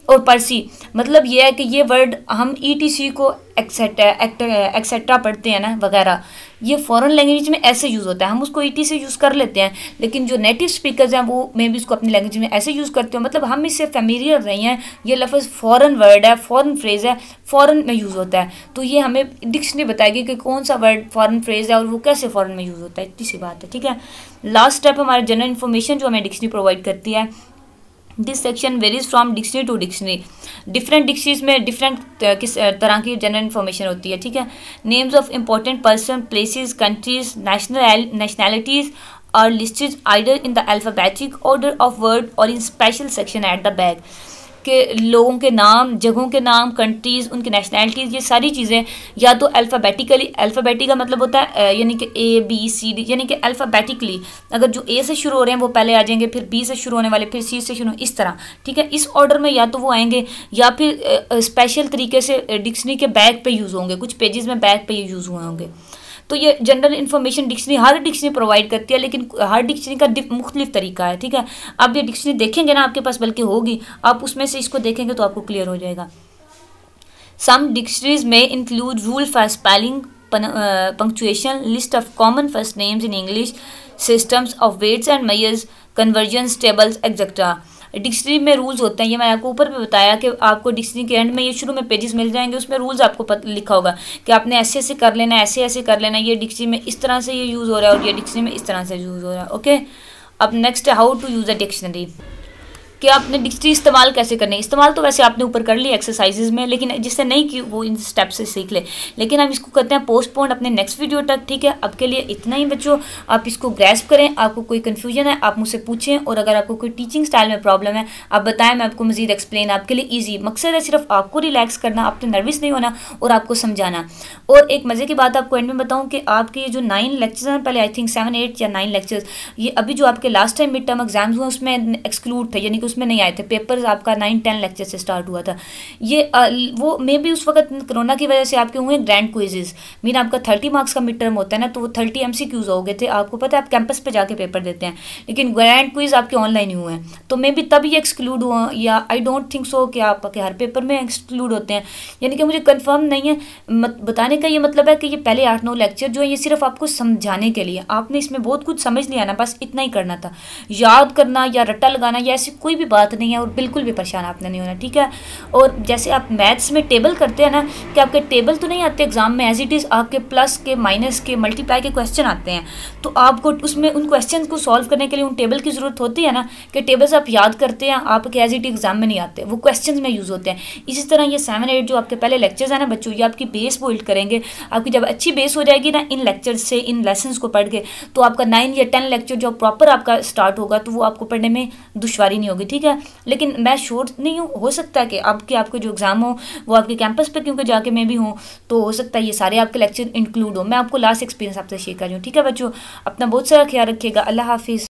और परसी मतलब ये है कि ये वर्ड हम ई टी सी को एक्सेट्रा एक्सेट्रा पढ़ते हैं ना वगैरह, ये फॉरेन लैंग्वेज में ऐसे यूज़ होता है, हम उसको ई टी से यूज़ कर लेते हैं, लेकिन जो नेटिव स्पीकर्स हैं वो मे भी इसको अपनी लैंग्वेज में ऐसे यूज़ करते हो, मतलब हम इससे फेमिलियर नहीं हैं, ये लफ्ज़ फॉरेन वर्ड है, फॉरेन फ्रेज़ है, फॉरेन में यूज़ होता है, तो ये हमें डिक्शनरी बताएगी कि कौन सा वर्ड फॉरेन फ्रेज़ है और वो कैसे फॉरेन में यूज़ होता है, इतनी सी बात है, ठीक है। लास्ट स्टेप हमारा जनरल इन्फॉर्मेशन जो हमें डिक्शनरी प्रोवाइड करती है। This section varies from dictionary to dictionary, different dictionaries में डिफरेंट किस तरह की जनरल इन्फॉर्मेशन होती है, ठीक है। Names of important person, places, countries, national nationalities are listed either in the alphabetic order of word और in special section at the back, के लोगों के नाम, जगहों के नाम, कंट्रीज़, उनकी नेशनैलिटीज़, ये सारी चीज़ें या तो अल्फ़ाबेटिकली, अल्फ़ाबेटिक का मतलब होता है यानी कि ए बी सी डी, यानी कि अल्फ़ाबेटिकली अगर जो ए से शुरू हो रहे हैं वो पहले आ जाएंगे, फिर बी से शुरू होने वाले फिर सी से शुरू, इस तरह, ठीक है, इस ऑर्डर में या तो वो आएंगे या फिर स्पेशल तरीके से डिक्शनरी के बैक पे यूज़ होंगे, कुछ पेजेस में बैक पे यूज़ हुए होंगे। तो ये जनरल इन्फॉर्मेशन डिक्शनरी हर डिक्शनरी प्रोवाइड करती है, लेकिन हर डिक्शनरी का मुख्तलिफ तरीका है, ठीक है। अब ये डिक्शनरी देखेंगे ना आपके पास, बल्कि होगी, आप उसमें से इसको देखेंगे तो आपको क्लियर हो जाएगा। सम डिक्शनरीज में include rule for spelling, punctuation, list of common first names in English, systems of weights and measures, conversions, tables etcetera. Dictionary में रूल्स होते हैं, ये मैंने आपको ऊपर भी बताया कि आपको डिक्शनरी के एंड में ये शुरू में पेजेस मिल जाएंगे, उसमें रूल्स आपको पता लिखा होगा कि आपने ऐसे ऐसे कर लेना, ऐसे ऐसे कर लेना, ये डिक्शनरी में इस तरह से ये यूज़ हो रहा है और ये डिक्शनरी में इस तरह से यूज़ हो रहा है, ओके। अब नेक्स्ट है how to use a dictionary, कि आपने डिक्शनरी इस्तेमाल कैसे करनी है। इस्तेमाल तो वैसे आपने ऊपर कर लिया एक्सरसाइजेज में, लेकिन जिससे नहीं की वो इन स्टेप से सीख ले, लेकिन हम इसको करते हैं पोस्टपोन अपने नेक्स्ट वीडियो तक, ठीक है। अब के लिए इतना ही बच्चों, आप इसको ग्रैस्प करें, आपको कोई कन्फ्यूजन है आप मुझसे पूछें, और अगर आपको कोई टीचिंग स्टाइल में प्रॉब्लम है आप बताएं, मैं आपको मजीद एक्सप्लेन, आपके लिए ईजी मकसद है सिर्फ आपको रिलैक्स करना, आपने नर्वस नहीं होना और आपको समझाना। और एक मज़े की बात आपको एंड में बताऊँ कि आपके ये जो नाइन लेक्चर्स हैं, पहले आई थिंक सेवन एट या नाइन लेक्चर्स, ये अभी जो आपके last time mid term exams हुए उसमें एक्सक्लूड थे, यानी कि उसमें नहीं आए थे, पेपर आपका नाइन टेन लेक्चर से स्टार्ट हुआ था। ये आ, वो मे भी उस वक्त कोरोना की वजह से आपके हुए ग्रैंड क्विजेस, मीन आपका थर्टी मार्क्स का मिड टर्म होता है ना, तो वो थर्टी एमसीक्यूज हो गए थे, आपको पता है आप कैंपस पे जाके पेपर देते हैं, लेकिन ग्रैंड क्विज आपके ऑनलाइन ही हुए हैं, तो मे भी तब ये एक्सक्लूड हुआ, या आई डोंट थिंक सो कि आपके हर पेपर में एक्सक्लूड होते हैं, यानी कि मुझे कंफर्म नहीं है। मत, बताने का ये मतलब है कि ये पहले आठ नौ लेक्चर जो है ये सिर्फ आपको समझाने के लिए, आपने इसमें बहुत कुछ समझ लिया ना, बस इतना ही करना था, याद करना या रट्टा लगाना या ऐसी कोई भी बात नहीं है, और बिल्कुल भी परेशान आपने नहीं होना, ठीक है। और जैसे आप मैथ्स में टेबल करते हैं ना, कि आपके टेबल तो नहीं आते एग्जाम में एज इट इज़, आपके प्लस के, माइनस के, मल्टीप्लाई के क्वेश्चन आते हैं, तो आपको उसमें उन क्वेश्चन को सॉल्व करने के लिए उन टेबल की ज़रूरत होती है ना, कि टेबल्स आप याद करते हैं, आपके एज इट एग्जाम में नहीं आते, वो क्वेश्चन में यूज़ होते हैं। इसी तरह ये सेवन एट जो आपके पहले लेक्चर्स हैं ना बच्चों, ये आपकी बेस बिल्ड करेंगे, आपकी जब अच्छी बेस हो जाएगी ना इन लेक्चर से, इन लेसन को पढ़ के, तो आपका नाइन या टेन लेक्चर जो प्रॉपर आपका स्टार्ट होगा, तो वो आपको पढ़ने में दुश्वारी नहीं होगी, ठीक है। लेकिन मैं श्योर नहीं हूँ, हो सकता है कि आपके आपके जो एग्जाम हो वो आपके कैंपस पे क्योंकि जाके मैं भी हूँ, तो हो सकता है ये सारे आपके लेक्चर इंक्लूड हो। मैं आपको लास्ट एक्सपीरियंस आपसे शेयर कर रही हूँ, ठीक है बच्चों। अपना बहुत सारा ख्याल रखिएगा, अल्लाह हाफिज़।